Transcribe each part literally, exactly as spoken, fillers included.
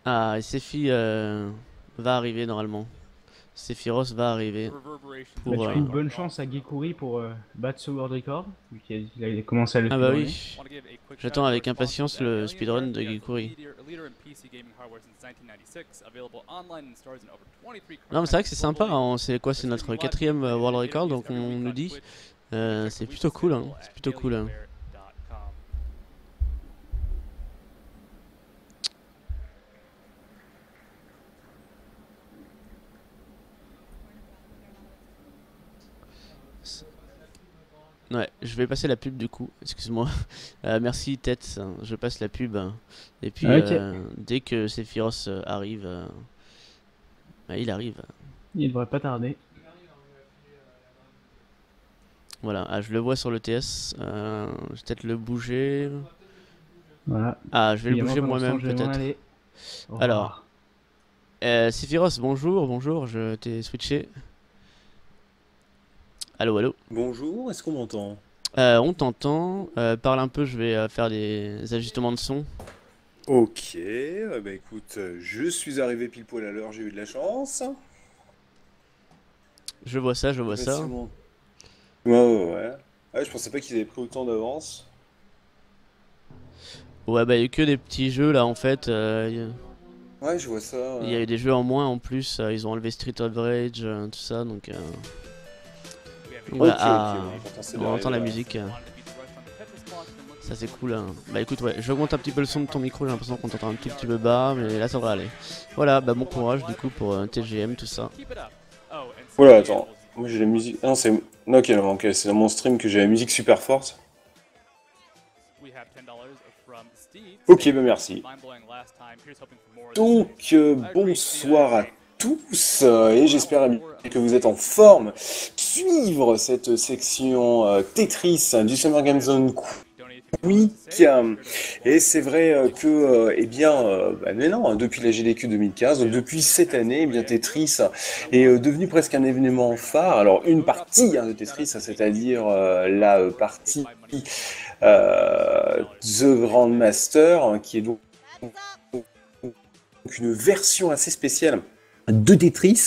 Ah, et Sephi euh, va arriver normalement. Sephiroth va arriver Bah, pour... du euh, coup, bonne chance à Gekuri pour euh, battre ce world record, vu qu'il a, il a commencé à le Ah bah speedrunner. oui, j'attends avec impatience le speedrun de Gikuri. Non mais c'est vrai que c'est sympa, hein, c'est quoi, c'est notre quatrième euh, world record donc on nous dit. Euh, c'est plutôt cool, hein. C'est plutôt cool. Hein. Ouais, je vais passer la pub du coup, excuse-moi. Euh, merci Tête, je passe la pub. Et puis Ok, euh, dès que Sephiroth euh, arrive, euh, bah, il arrive. il devrait pas tarder. Voilà, ah, je le vois sur le T S, euh, je vais peut-être le bouger. Voilà. Ah, je vais le Puis moi, bouger pendant ce temps, moi-même je vais m'en peut-être. aller. Au Alors, revoir. euh, Sephiroth, bonjour, bonjour, je t'ai switché. Allô, allô. Bonjour, est-ce qu'on m'entend? Euh, on t'entend, euh, parle un peu, je vais euh, faire des ajustements de son. Ok, euh, bah écoute, euh, je suis arrivé pile poil à l'heure, j'ai eu de la chance. Je vois ça, je Je vois sais pas si ça. mon... Ouais, ouais, ouais. Ah, je pensais pas qu'ils avaient pris autant d'avance. Ouais, bah il y a eu que des petits jeux là en fait. euh, Il y a- Ouais, je vois ça. il y, a Ouais. eu des jeux en moins en plus, euh, ils ont enlevé Street of Rage, euh, tout ça, donc, euh, donc voilà, Ok, ok, ah, bon, l'important c'est on entend d'arriver la là. musique, euh, ça c'est cool. Hein. Bah écoute, ouais, j'augmente un petit peu le son de ton micro, j'ai l'impression qu'on t'entend un tout petit peu bas, mais là ça devrait aller. Voilà, bah bon courage du coup pour euh, T G M, tout ça. Voilà, attends. Moi j'ai la musique. Ah non, c'est. Non, ok, non, ok, c'est dans mon stream que j'ai la musique super forte. Ok, bah merci. Donc, euh, bonsoir à tous, euh, et j'espère que vous êtes en forme. Suivre cette section euh, Tetris du Summer Game Zone Quick. euh, Et c'est vrai euh, que, euh, eh bien, euh, bah, mais non, hein, depuis la G D Q deux mille quinze, donc depuis cette année, eh bien, Tetris est euh, devenu presque un événement phare. Alors, une partie hein, de Tetris, hein, c'est-à-dire euh, la euh, partie euh, The Grandmaster, hein, qui est donc une version assez spéciale de Tetris,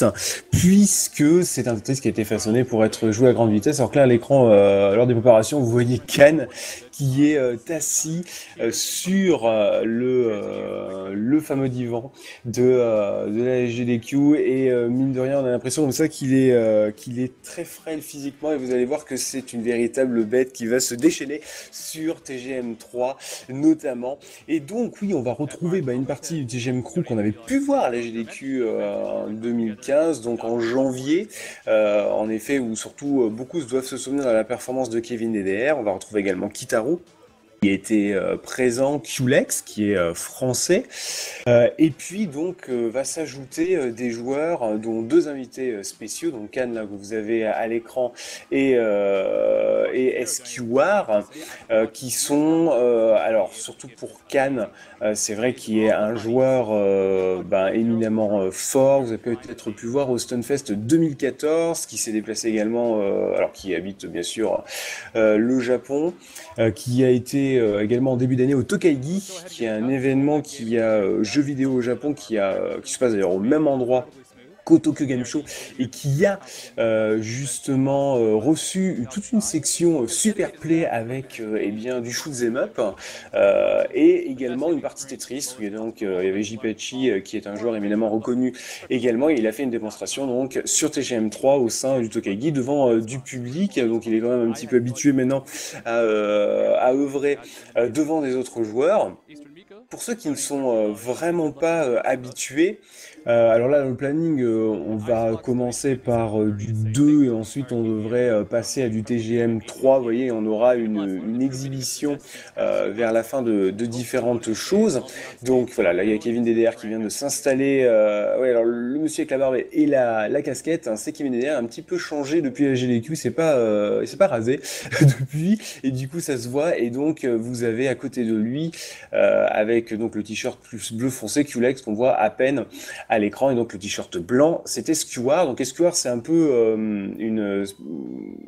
puisque c'est un Tetris qui a été façonné pour être joué à grande vitesse. Alors que là, à l'écran, euh, lors des préparations, vous voyez Khan qui est euh, assis euh, sur euh, le, euh, le fameux divan de, euh, de la G D Q, et euh, mine de rien, on a l'impression comme ça qu'il est, euh, qu'il est très frêle physiquement, et vous allez voir que c'est une véritable bête qui va se déchaîner sur T G M trois notamment. Et donc, oui, on va retrouver bah, une partie du T G M Crew qu'on avait pu voir à la G D Q euh, en deux mille quinze, donc en janvier, euh, en effet, où surtout euh, beaucoup doivent se souvenir de la performance de Kevin D D R. On va retrouver également Kitaro, qui était euh, présent, Qlex, qui est euh, français, euh, et puis donc euh, va s'ajouter euh, des joueurs, euh, dont deux invités euh, spéciaux, donc Cannes là que vous avez à l'écran, et, euh, et S Q R, euh, qui sont, euh, alors surtout pour Cannes, euh, c'est vrai qu'il est un joueur euh, ben, éminemment euh, fort. Vous avez peut-être pu voir au Stunfest deux mille quatorze, qui s'est déplacé également, euh, alors qui habite bien sûr euh, le Japon, euh, qui a été euh, également en début d'année au Tokaigi, qui est un événement qui a euh, jeux vidéo au Japon, qui, a, euh, qui se passe d'ailleurs au même endroit qu'au Tokyo Game Show, et qui a euh, justement euh, reçu toute une section euh, super play avec euh, eh bien du shoot 'em up, euh, et également une partie Tetris où il y, a donc, euh, il y avait Jipachi euh, qui est un joueur éminemment reconnu également, et il a fait une démonstration donc sur T G M trois au sein du Tokaigi devant euh, du public, donc il est quand même un petit peu habitué maintenant à, euh, à œuvrer euh, devant des autres joueurs. Pour ceux qui ne sont euh, vraiment pas euh, habitués, euh, alors là, le planning, euh, on va commencer par euh, du deux, et ensuite on devrait euh, passer à du T G M trois. Vous voyez, on aura une, une exhibition euh, vers la fin de, de différentes choses. Donc voilà, là il y a Kevin D D R qui vient de s'installer. Euh, ouais, alors le monsieur avec la barbe et la, la casquette, hein, c'est Kevin D D R, un petit peu changé depuis la G D Q, c'est pas, euh, c'est pas rasé depuis, et du coup ça se voit. Et donc euh, vous avez à côté de lui, euh, avec donc le t-shirt plus bleu foncé, Qlex, qu'on voit à peine à l'écran, et donc le t-shirt blanc, c'était Skeward. Donc Skeward, c'est un peu euh, une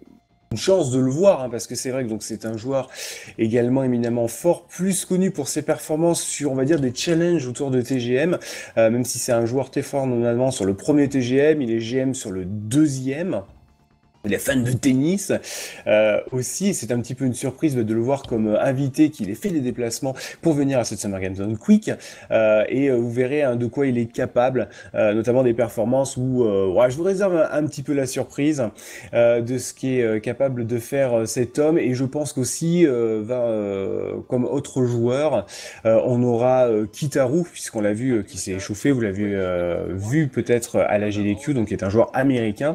une chance de le voir, hein, parce que c'est vrai que donc c'est un joueur également éminemment fort, plus connu pour ses performances sur, on va dire, des challenges autour de T G M, euh, même si c'est un joueur très fort normalement sur le premier T G M, il est G M sur le deuxième. Il est fan de tennis euh, aussi, c'est un petit peu une surprise de le voir comme invité, qu'il ait fait des déplacements pour venir à cette Summer Games Done Quick, euh, et euh, vous verrez hein, de quoi il est capable, euh, notamment des performances où euh, ouais, je vous réserve un, un petit peu la surprise euh, de ce qu'est euh, capable de faire euh, cet homme, et je pense qu'aussi euh, va euh, comme autre joueur, euh, on aura euh, Kitaru, puisqu'on l'a vu euh, qui s'est échauffé, vous l'avez euh, vu peut-être à la G D Q, donc qui est un joueur américain,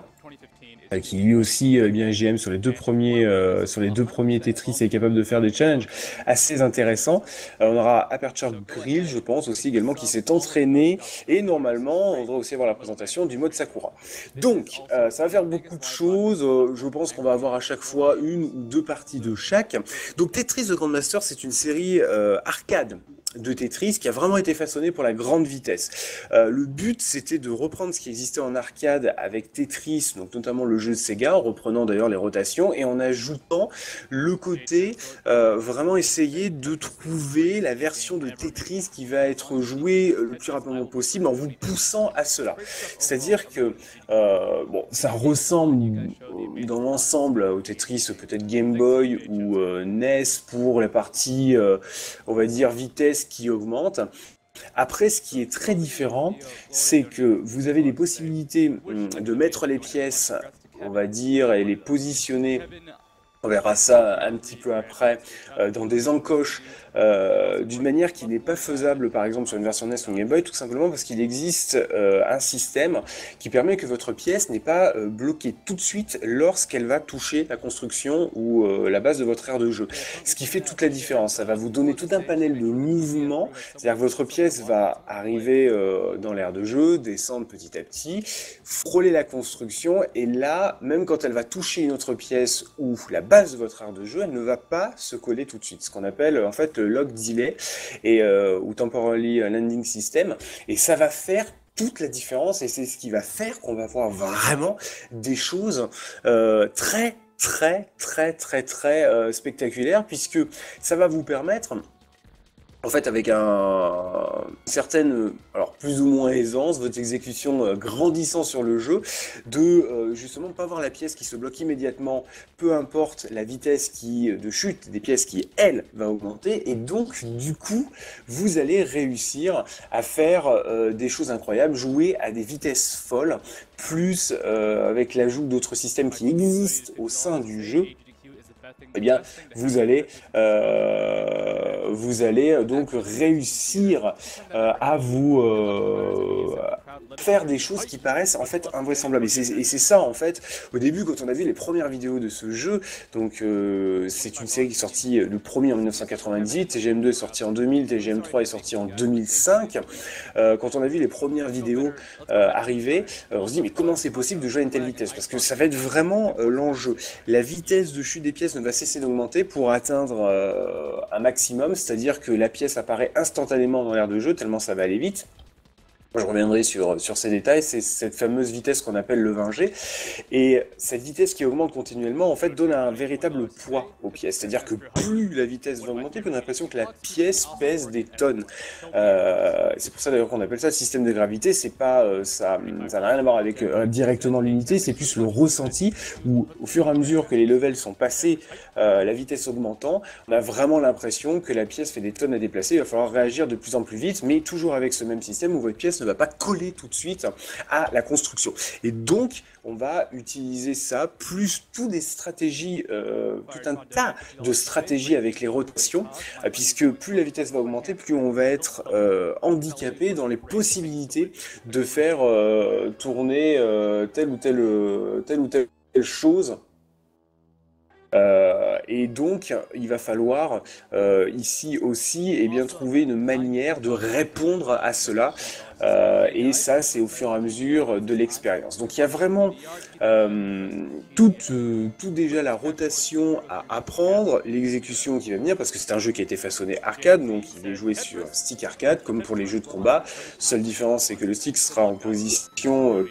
qui lui aussi euh, bien G M sur les deux premiers euh, sur les deux premiers Tetris est capable de faire des challenges assez intéressants. Euh, on aura Aperture Grill, je pense aussi également, qui s'est entraîné, et normalement on devrait aussi avoir la présentation du mode Sakura. Donc euh, ça va faire beaucoup de choses. Euh, je pense qu'on va avoir à chaque fois une ou deux parties de chaque. Donc Tetris de Grandmaster, c'est une série euh, arcade de Tetris qui a vraiment été façonné pour la grande vitesse. Euh, le but, c'était de reprendre ce qui existait en arcade avec Tetris, donc notamment le jeu de Sega, en reprenant d'ailleurs les rotations et en ajoutant le côté euh, vraiment essayer de trouver la version de Tetris qui va être jouée le plus rapidement possible en vous poussant à cela. C'est-à-dire que euh, bon, ça ressemble dans l'ensemble au Tetris peut-être Game Boy ou euh, N E S pour la partie, euh, on va dire, vitesse qui augmente. Après, ce qui est très différent, c'est que vous avez des possibilités de mettre les pièces, on va dire, et les positionner. On verra ça un petit peu après, euh, dans des encoches, euh, d'une manière qui n'est pas faisable, par exemple, sur une version N E S ou une Game Boy, tout simplement parce qu'il existe euh, un système qui permet que votre pièce n'est pas euh, bloquée tout de suite lorsqu'elle va toucher la construction ou euh, la base de votre aire de jeu. Ce qui fait toute la différence. Ça va vous donner tout un panel de mouvements, c'est-à-dire que votre pièce va arriver euh, dans l'aire de jeu, descendre petit à petit, frôler la construction, et là, même quand elle va toucher une autre pièce ou la base de votre aire de jeu, elle ne va pas se coller tout de suite, ce qu'on appelle en fait le lock delay et, euh, ou temporary landing system, et ça va faire toute la différence, et c'est ce qui va faire qu'on va voir vraiment des choses euh, très très très très très euh, spectaculaires, puisque ça va vous permettre en fait, avec un, une certaine, alors plus ou moins aisance, votre exécution euh, grandissant sur le jeu, de euh, justement pas voir la pièce qui se bloque immédiatement, peu importe la vitesse qui, de chute des pièces qui, elle, va augmenter, et donc, du coup, vous allez réussir à faire euh, des choses incroyables, jouer à des vitesses folles, plus euh, avec l'ajout d'autres systèmes qui existent au sein du jeu. Eh bien, vous allez, euh, vous allez donc réussir euh, à vous euh, faire des choses qui paraissent en fait invraisemblables. Et c'est ça en fait, au début quand on a vu les premières vidéos de ce jeu, donc euh, c'est une série qui est sortie le premier en mille neuf cent quatre-vingt-dix-huit, T G M deux est sorti en deux mille, T G M trois est sorti en deux mille cinq, euh, quand on a vu les premières vidéos euh, arriver, euh, on se dit mais comment c'est possible de jouer à une telle vitesse? Parce que ça va être vraiment euh, l'enjeu. La vitesse de chute des pièces ne va cesser d'augmenter pour atteindre euh, un maximum, c'est-à-dire que la pièce apparaît instantanément dans l'aire de jeu, tellement ça va aller vite. Je reviendrai sur, sur ces détails, c'est cette fameuse vitesse qu'on appelle le vingt G, et cette vitesse qui augmente continuellement, en fait, donne un véritable poids aux pièces, c'est-à-dire que plus la vitesse va augmenter, plus on a l'impression que la pièce pèse des tonnes. Euh, c'est pour ça d'ailleurs qu'on appelle ça système de gravité, c'est pas, euh, ça ça n'a rien à voir avec euh, directement l'unité, c'est plus le ressenti, où au fur et à mesure que les levels sont passés, euh, la vitesse augmentant, on a vraiment l'impression que la pièce fait des tonnes à déplacer, il va falloir réagir de plus en plus vite, mais toujours avec ce même système où votre pièce ne va pas coller tout de suite à la construction. Et donc, on va utiliser ça, plus toutes des stratégies, euh, tout un tas de stratégies avec les rotations, euh, puisque plus la vitesse va augmenter, plus on va être euh, handicapé dans les possibilités de faire euh, tourner euh, telle ou telle, telle ou telle chose. Euh, et donc, il va falloir euh, ici aussi eh bien, trouver une manière de répondre à cela. Euh, et ça, c'est au fur et à mesure de l'expérience. Donc, il y a vraiment euh, toute, euh, tout déjà la rotation à apprendre, l'exécution qui va venir, parce que c'est un jeu qui a été façonné arcade, donc il est joué sur stick arcade, comme pour les jeux de combat. Seule différence, c'est que le stick sera en position... Euh,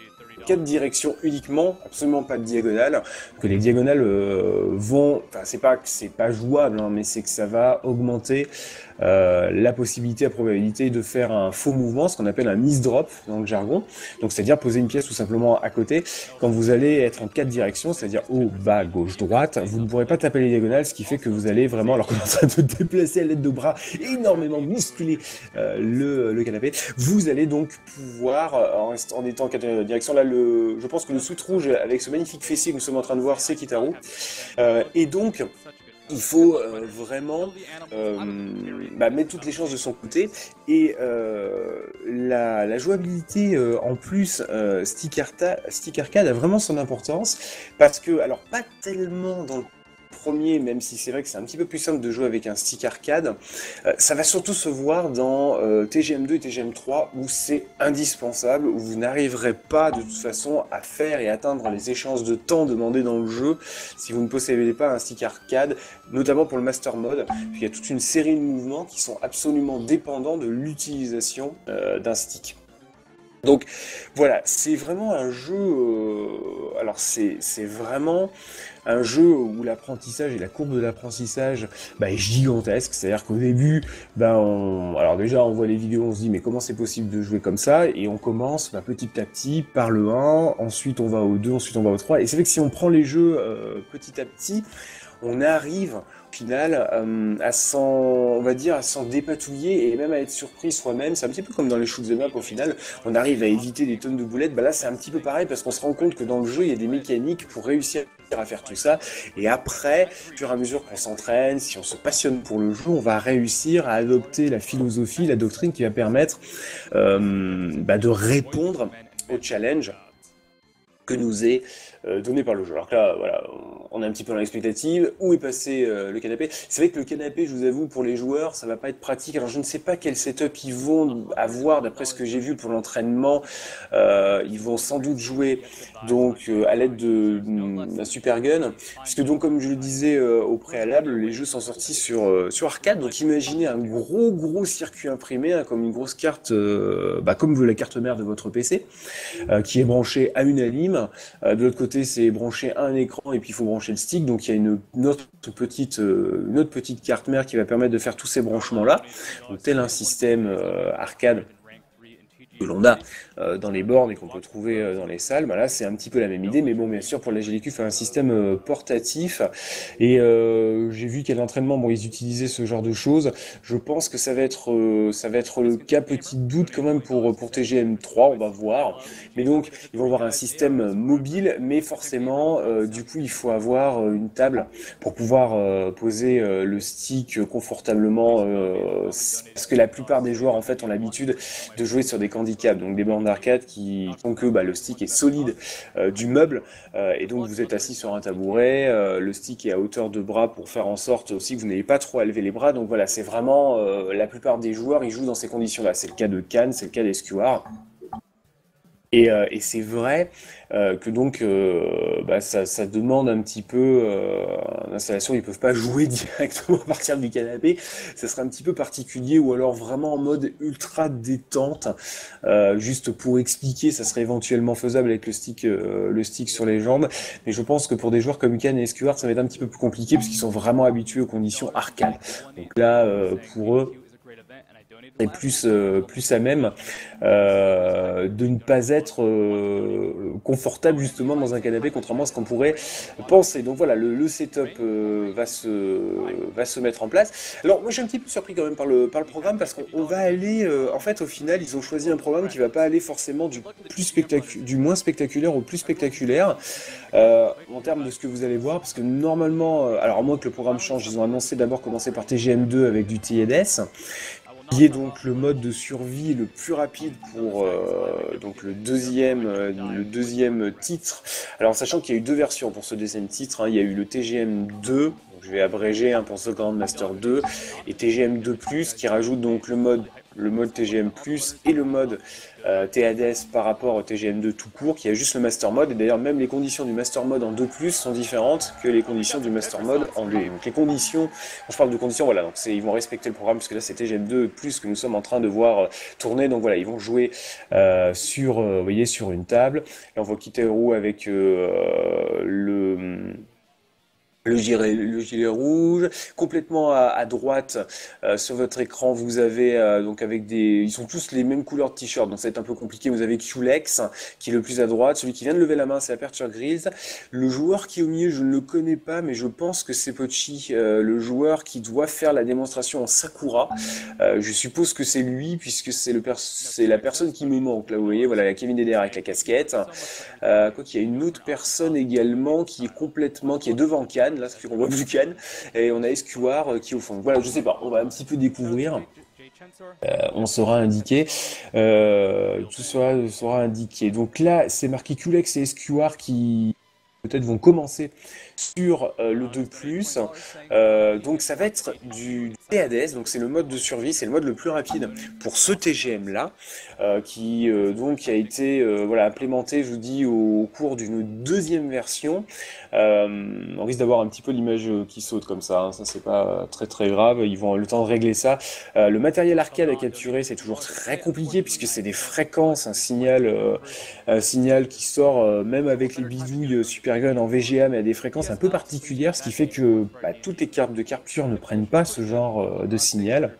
quatre directions uniquement, absolument pas de diagonale, que les diagonales euh, vont, enfin c'est pas que c'est pas jouable, hein, mais c'est que ça va augmenter euh, la possibilité, la probabilité de faire un faux mouvement, ce qu'on appelle un miss drop dans le jargon, donc c'est-à-dire poser une pièce tout simplement à côté, quand vous allez être en quatre directions, c'est-à-dire haut, bas, gauche, droite, vous ne pourrez pas taper les diagonales, ce qui fait que vous allez vraiment, alors qu'on est en train de déplacer à l'aide de bras, énormément musculer euh, le, le canapé, vous allez donc pouvoir, en, rest, en étant en quatre directions, là, le, je pense que le sweat rouge, avec ce magnifique fessier que nous sommes en train de voir, c'est Kitaru, euh, et donc, il faut euh, vraiment euh, bah, mettre toutes les chances de son côté et euh, la, la jouabilité euh, en plus euh, stick, arta, stick arcade a vraiment son importance parce que, alors pas tellement dans le premier, même si c'est vrai que c'est un petit peu plus simple de jouer avec un stick arcade, euh, ça va surtout se voir dans euh, T G M deux et T G M trois où c'est indispensable, où vous n'arriverez pas de toute façon à faire et atteindre les échéances de temps demandées dans le jeu si vous ne possédez pas un stick arcade, notamment pour le Master Mode. Il y a toute une série de mouvements qui sont absolument dépendants de l'utilisation euh, d'un stick. Donc voilà, c'est vraiment un jeu, euh, alors c'est vraiment un jeu où l'apprentissage et la courbe de l'apprentissage bah, est gigantesque, c'est-à-dire qu'au début, bah, on... alors déjà on voit les vidéos, on se dit mais comment c'est possible de jouer comme ça, et on commence bah, petit à petit par le un, ensuite on va au deux, ensuite on va au trois, et c'est vrai que si on prend les jeux euh, petit à petit, on arrive au final euh, à s'en, on va dire, à s'en dépatouiller et même à être surpris soi-même. C'est un petit peu comme dans les shoot 'em up au final, on arrive à éviter des tonnes de boulettes. Bah là c'est un petit peu pareil parce qu'on se rend compte que dans le jeu il y a des mécaniques pour réussir à faire tout ça, et après, au fur et à mesure qu'on s'entraîne, si on se passionne pour le jeu, on va réussir à adopter la philosophie, la doctrine qui va permettre euh, bah, de répondre au challenge que nous est euh, donné par le jeu. Alors que là, voilà, on est un petit peu dans l'expectative. Où est passé euh, le canapé? C'est vrai que le canapé, je vous avoue, pour les joueurs, ça va pas être pratique. Alors je ne sais pas quel setup ils vont avoir, d'après ce que j'ai vu pour l'entraînement. Euh, ils vont sans doute jouer donc euh, à l'aide d'un super gun, puisque donc comme je le disais euh, au préalable, les jeux sont sortis sur euh, sur arcade. Donc imaginez un gros gros circuit imprimé, hein, comme une grosse carte, euh, bah, comme la carte mère de votre P C, euh, qui est branchée à une alim. Euh, de l'autre côté, c'est branché à un écran et puis il faut brancher le stick. Donc il y a une, une, autre, petite, euh, une autre petite carte mère qui va permettre de faire tous ces branchements-là. Donc tel un système euh, arcade que l'on a euh, dans les bornes et qu'on peut trouver euh, dans les salles, bah là c'est un petit peu la même idée, mais bon bien sûr pour la G D Q c'est un système euh, portatif, et euh, j'ai vu qu'à l'entraînement bon ils utilisaient ce genre de choses. Je pense que ça va être euh, ça va être le cas, petit doute quand même pour pour T G M trois, on va voir. Mais donc ils vont avoir un système mobile, mais forcément euh, du coup il faut avoir euh, une table pour pouvoir euh, poser euh, le stick confortablement, euh, parce que la plupart des joueurs en fait ont l'habitude de jouer sur des handicaps, donc des bornes d'arcade qui font que bah, le stick est solide euh, du meuble, euh, et donc vous êtes assis sur un tabouret, euh, le stick est à hauteur de bras pour faire en sorte aussi que vous n'ayez pas trop à lever les bras. Donc voilà, c'est vraiment euh, la plupart des joueurs ils jouent dans ces conditions-là. C'est le cas de Cannes, c'est le cas d'S Q R. Et, euh, et c'est vrai euh, que donc euh, bah, ça, ça demande un petit peu euh, l'installation. Ils peuvent pas jouer directement à partir du canapé. Ça serait un petit peu particulier, ou alors vraiment en mode ultra détente. Euh, juste pour expliquer, ça serait éventuellement faisable avec le stick, euh, le stick sur les jambes. Mais je pense que pour des joueurs comme Can et S Q R, ça va être un petit peu plus compliqué parce qu'ils sont vraiment habitués aux conditions arcade. Donc là, euh, pour eux, et plus euh, plus à même euh, de ne pas être euh, confortable justement dans un canapé, contrairement à ce qu'on pourrait penser. Donc voilà, le, le setup euh, va se va se mettre en place. Alors moi je suis un petit peu surpris quand même par le par le programme, parce qu'on va aller euh, en fait au final ils ont choisi un programme qui va pas aller forcément du plus spectacu du moins spectaculaire au plus spectaculaire euh, en termes de ce que vous allez voir, parce que normalement euh, alors à moins que le programme change, ils ont annoncé d'abord commencer par T G M deux avec du T D S, qui est donc le mode de survie le plus rapide pour euh, donc le deuxième euh, le deuxième titre. Alors sachant qu'il y a eu deux versions pour ce deuxième titre, hein. Il y a eu le T G M deux, donc je vais abréger, hein, pour ce Grandmaster deux, et T G M deux plus, qui rajoute donc le mode le mode T G M plus et le mode euh, T A D S par rapport au T G M deux tout court, qui a juste le Master Mode, et d'ailleurs même les conditions du Master Mode en deux plus sont différentes que les conditions du Master Mode en deux. Donc les conditions, quand je parle de conditions, voilà, donc ils vont respecter le programme, puisque là c'est T G M deux plus que nous sommes en train de voir euh, tourner, donc voilà, ils vont jouer euh, sur, euh, vous voyez, sur une table. Là on voit Kiteru avec euh, le... Le gilet, le gilet rouge, complètement à, à droite euh, sur votre écran, vous avez euh, donc avec des, ils sont tous les mêmes couleurs de t-shirt, donc ça va être un peu compliqué. Vous avez Culex qui est le plus à droite, celui qui vient de lever la main, c'est Aperture Grills. Le joueur qui est au milieu, je ne le connais pas, mais je pense que c'est Pochi, euh, le joueur qui doit faire la démonstration en Sakura. Euh, je suppose que c'est lui, puisque c'est le c'est la personne qui me manque. Là, vous voyez, voilà, il y a Kevin Eder avec la casquette. Euh, quoi qu'il y a une autre personne également qui est complètement, qui est devant Cannes. Là, c'est qu'on voit plus Cannes, et on a S Q R qui est au fond. Voilà, je sais pas, on va un petit peu découvrir. Euh, on sera indiqué, euh, tout sera, sera indiqué. Donc là, c'est marqué Culex et S Q R qui peut-être vont commencer sur euh, le deux plus. Euh, donc ça va être du T A D S, donc c'est le mode de survie, c'est le mode le plus rapide pour ce T G M là, euh, qui euh, donc a été euh, voilà, implémenté, je vous dis, au, au cours d'une deuxième version. Euh, on risque d'avoir un petit peu l'image qui saute comme ça, hein. Ça c'est pas très très grave, ils vont le temps de régler ça. Euh, le matériel arcade à capturer, c'est toujours très compliqué puisque c'est des fréquences, un signal, euh, un signal qui sort euh, même avec les bidouilles Super Gun en V G A, mais à des fréquences un peu particulières, ce qui fait que bah, toutes les cartes de capture ne prennent pas ce genre euh, de signal.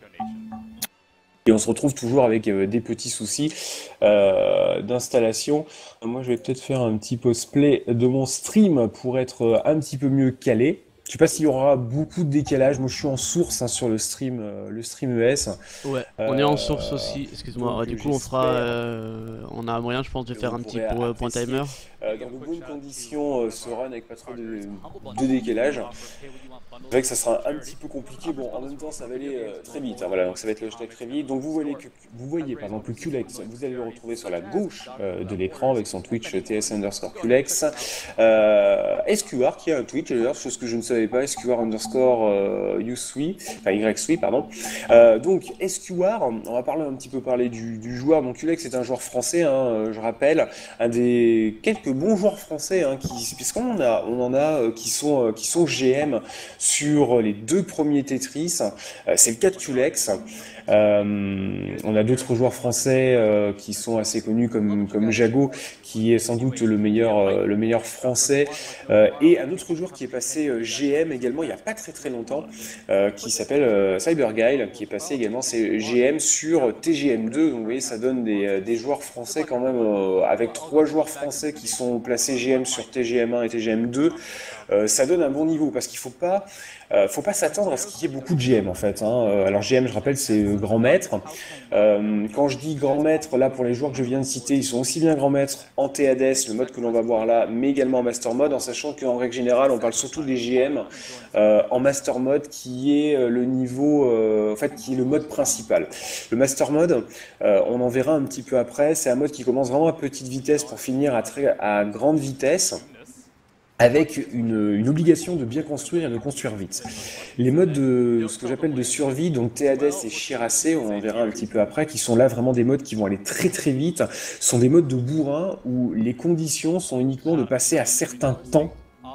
Et on se retrouve toujours avec euh, des petits soucis euh, d'installation. Moi, je vais peut-être faire un petit post-play de mon stream pour être euh, un petit peu mieux calé. Je sais pas s'il y aura beaucoup de décalage. Moi, je suis en source hein, sur le stream, euh, le stream E S. Ouais, Euh, on est en source aussi, excuse-moi. Ouais, du coup, on fera. j'espère Euh, on a moyen, je pense, de que faire vous un petit pourrez pour, euh, point apprécier. timer. Euh, dans de bonnes conditions, euh, ce run avec pas trop de, de décalage. C'est vrai que ça sera un petit peu compliqué. Bon, en même temps, ça va aller euh, très vite. Hein, voilà, donc ça va être le hashtag très vite. Donc vous voyez que vous voyez par exemple le Culex, vous allez le retrouver sur la gauche euh, de l'écran avec son Twitch T S underscore Culex. Euh, S Q R qui a un Twitch d'ailleurs, chose que je ne savais pas, S Q R underscore euh, Usui, enfin Y Sui, pardon. Euh, donc S Q R, on va parler un petit peu parler du, du joueur. Donc Culex est un joueur français, hein, je rappelle, un des quelques bons joueurs français, hein, qui, puisqu'on en a, on en a euh, qui sont euh, qui sont G M sur les deux premiers Tetris. Euh, c'est le cas de Culex. Euh, on a d'autres joueurs français euh, qui sont assez connus comme, comme Jago, qui est sans doute le meilleur, euh, le meilleur français, euh, et un autre joueur qui est passé euh, G M également il n'y a pas très très longtemps, euh, qui s'appelle euh, Cyberguile, qui est passé également c'est G M sur T G M deux. Donc vous voyez, ça donne des, des joueurs français quand même, euh, avec trois joueurs français qui sont placés G M sur T G M un et T G M deux. Euh, ça donne un bon niveau, parce qu'il faut pas, euh, faut pas s'attendre à ce qu'il y ait beaucoup de G M en fait, hein. Alors G M, je rappelle, c'est euh, grand maître. Euh, quand je dis grand maître, là pour les joueurs que je viens de citer, ils sont aussi bien grand maître en T A D S, le mode que l'on va voir là, mais également en master mode, en sachant qu'en règle générale, on parle surtout des G M euh, en master mode, qui est euh, le niveau, euh, en fait, qui est le mode principal. Le master mode, euh, on en verra un petit peu après. C'est un mode qui commence vraiment à petite vitesse pour finir à très à grande vitesse, avec une, une obligation de bien construire et de construire vite. Les modes de ce que j'appelle de survie, donc T A D S et Shirase, on en verra un petit peu après, qui sont là vraiment des modes qui vont aller très très vite, sont des modes de bourrin où les conditions sont uniquement de passer à certains temps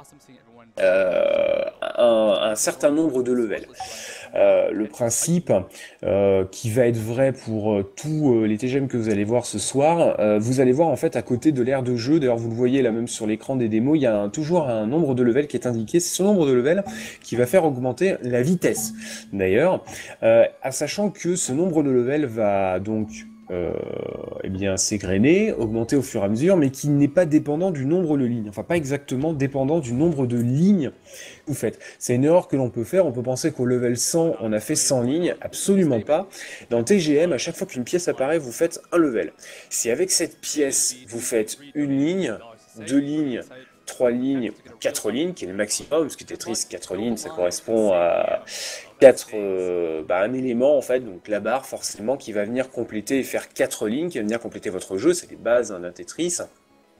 euh, un, un certain nombre de levels. Euh, le principe euh, qui va être vrai pour euh, tous euh, les T G M que vous allez voir ce soir, euh, vous allez voir en fait à côté de l'aire de jeu, d'ailleurs vous le voyez là même sur l'écran des démos, il y a un, toujours un nombre de levels qui est indiqué, c'est ce nombre de levels qui va faire augmenter la vitesse d'ailleurs, euh, à sachant que ce nombre de levels va donc Euh, eh bien, s'égrener, augmenter au fur et à mesure, mais qui n'est pas dépendant du nombre de lignes. Enfin, pas exactement dépendant du nombre de lignes que vous faites. C'est une erreur que l'on peut faire. On peut penser qu'au level cent, on a fait cent lignes. Absolument pas. Dans T G M, à chaque fois qu'une pièce apparaît, vous faites un level. Si avec cette pièce, vous faites une ligne, deux lignes, trois lignes, quatre lignes, qui est le maximum, parce que Tetris, quatre lignes, ça correspond à quatre, euh, bah, un élément en fait, donc la barre forcément qui va venir compléter et faire quatre lignes, qui va venir compléter votre jeu, c'est les bases d'un Tetris.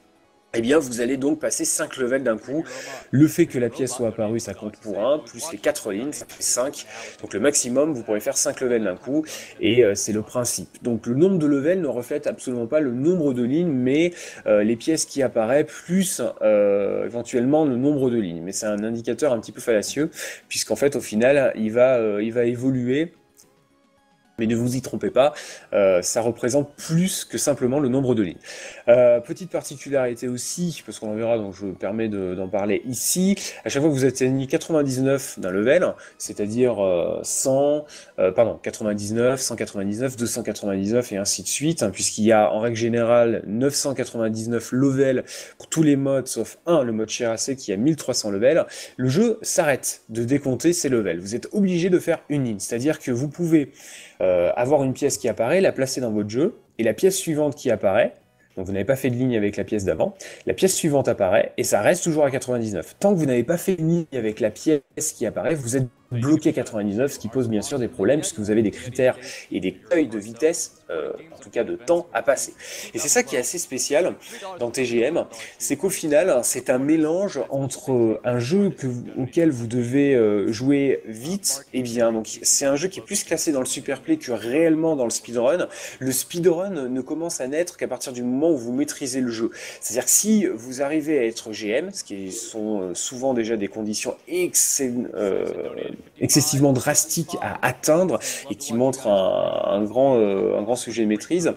eh bien vous allez donc passer cinq levels d'un coup. Le fait que la pièce soit apparue, ça compte pour un, plus les quatre lignes, ça fait cinq. Donc le maximum, vous pourrez faire cinq levels d'un coup, et euh, c'est le principe. Donc le nombre de levels ne reflète absolument pas le nombre de lignes, mais euh, les pièces qui apparaissent, plus euh, éventuellement le nombre de lignes. Mais c'est un indicateur un petit peu fallacieux, puisqu'en fait au final, il va, euh, il va évoluer. Mais ne vous y trompez pas, euh, ça représente plus que simplement le nombre de lignes. Euh, petite particularité aussi, parce qu'on en verra, donc je me permets d'en parler ici, à chaque fois que vous atteignez quatre-vingt-dix-neuf d'un level, c'est-à-dire euh, cent, euh, pardon, quatre-vingt-dix-neuf, cent quatre-vingt-dix-neuf, deux cent quatre-vingt-dix-neuf et ainsi de suite, hein, puisqu'il y a en règle générale neuf cent quatre-vingt-dix-neuf levels pour tous les modes, sauf un, le mode Chirassé qui a mille trois cents levels, le jeu s'arrête de décompter ces levels. Vous êtes obligé de faire une ligne, c'est-à-dire que vous pouvez Euh, avoir une pièce qui apparaît, la placer dans votre jeu, et la pièce suivante qui apparaît, donc vous n'avez pas fait de ligne avec la pièce d'avant, la pièce suivante apparaît, et ça reste toujours à quatre-vingt-dix-neuf. Tant que vous n'avez pas fait une ligne avec la pièce qui apparaît, vous êtes bloqué à quatre-vingt-dix-neuf, ce qui pose bien sûr des problèmes, puisque vous avez des critères et des seuils de vitesse, euh, en tout cas de temps à passer. Et c'est ça qui est assez spécial dans T G M, c'est qu'au final, c'est un mélange entre un jeu que, auquel vous devez euh, jouer vite et bien. Donc c'est un jeu qui est plus classé dans le superplay que réellement dans le speedrun. Le speedrun ne commence à naître qu'à partir du moment où vous maîtrisez le jeu. C'est-à-dire que si vous arrivez à être G M, ce qui sont souvent déjà des conditions excès, euh, excessivement drastiques à atteindre et qui montrent un, un, grand, euh, un grand sujet de maîtrise,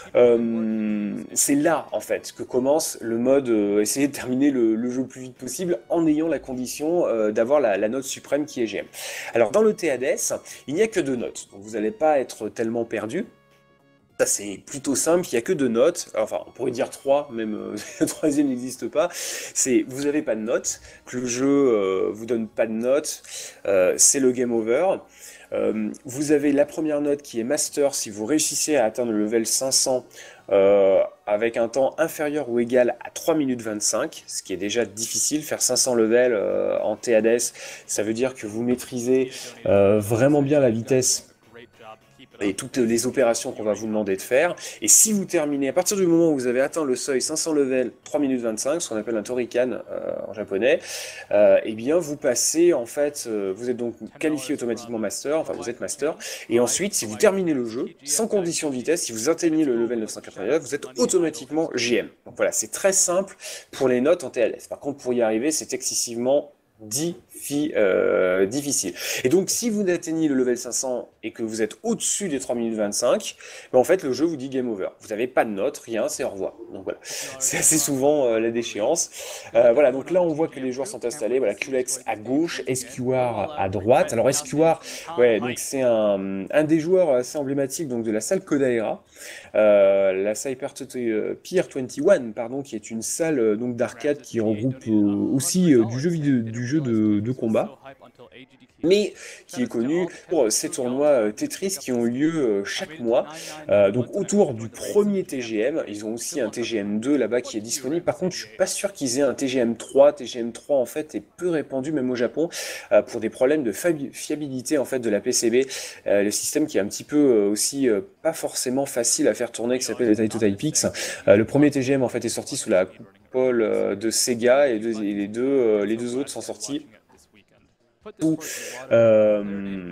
euh, c'est là en fait que commence le mode euh, essayer de terminer le, le jeu le plus vite possible en ayant la condition euh, d'avoir la, la note suprême qui est G M. Alors dans le T Hades, il n'y a que deux notes, donc vous n'allez pas être tellement perdu. Ça c'est plutôt simple, il n'y a que deux notes, enfin on pourrait dire trois, même euh, le troisième n'existe pas, c'est vous n'avez pas de notes, que le jeu euh, vous donne pas de notes, euh, c'est le game over. Euh, vous avez la première note qui est Master si vous réussissez à atteindre le level cinq cents euh, avec un temps inférieur ou égal à trois minutes vingt-cinq, ce qui est déjà difficile. Faire cinq cents levels euh, en T Hades, ça veut dire que vous maîtrisez euh, vraiment bien la vitesse et toutes les opérations qu'on va vous demander de faire. Et si vous terminez, à partir du moment où vous avez atteint le seuil cinq cents levels, trois minutes vingt-cinq, ce qu'on appelle un Torikan euh, en japonais, euh, eh bien vous passez, en fait, euh, vous êtes donc qualifié automatiquement Master, enfin vous êtes Master, et ensuite, si vous terminez le jeu, sans condition de vitesse, si vous atteignez le level neuf cent quatre-vingt-neuf, vous êtes automatiquement G M. Donc voilà, c'est très simple pour les notes en T Hades. Par contre, pour y arriver, c'est excessivement Diffi, euh, difficile. Et donc si vous atteignez le level cinq cents et que vous êtes au-dessus des trois minutes vingt-cinq, ben en fait le jeu vous dit game over. Vous n'avez pas de notes, rien, c'est au revoir. Donc voilà, c'est assez souvent euh, la déchéance. Euh, voilà, donc là on voit que les joueurs sont installés. Voilà, Culex à gauche, S Q R à droite. Alors S Q R, ouais, donc c'est un, un des joueurs assez emblématiques donc de la salle Kodaira. Euh, la Cyber Pier vingt et un, pardon, qui est une salle euh, donc d'arcade qui regroupe euh, aussi euh, du jeu vidéo, du jeu de, de combat, mais qui est connu pour ces tournois euh, Tetris qui ont lieu euh, chaque mois. Euh, donc autour du premier T G M, ils ont aussi un T G M deux là-bas qui est disponible. Par contre, je suis pas sûr qu'ils aient un T G M trois. T G M trois en fait est peu répandu même au Japon euh, pour des problèmes de fiabilité en fait de la P C B. Euh, le système qui est un petit peu euh, aussi euh, pas forcément facile à faire tourner, qui s'appelle le Taito Typix. Euh, le premier T G M en fait est sorti sous la coupole euh, de Sega et, deux, et les deux euh, les deux autres sont sortis sous euh,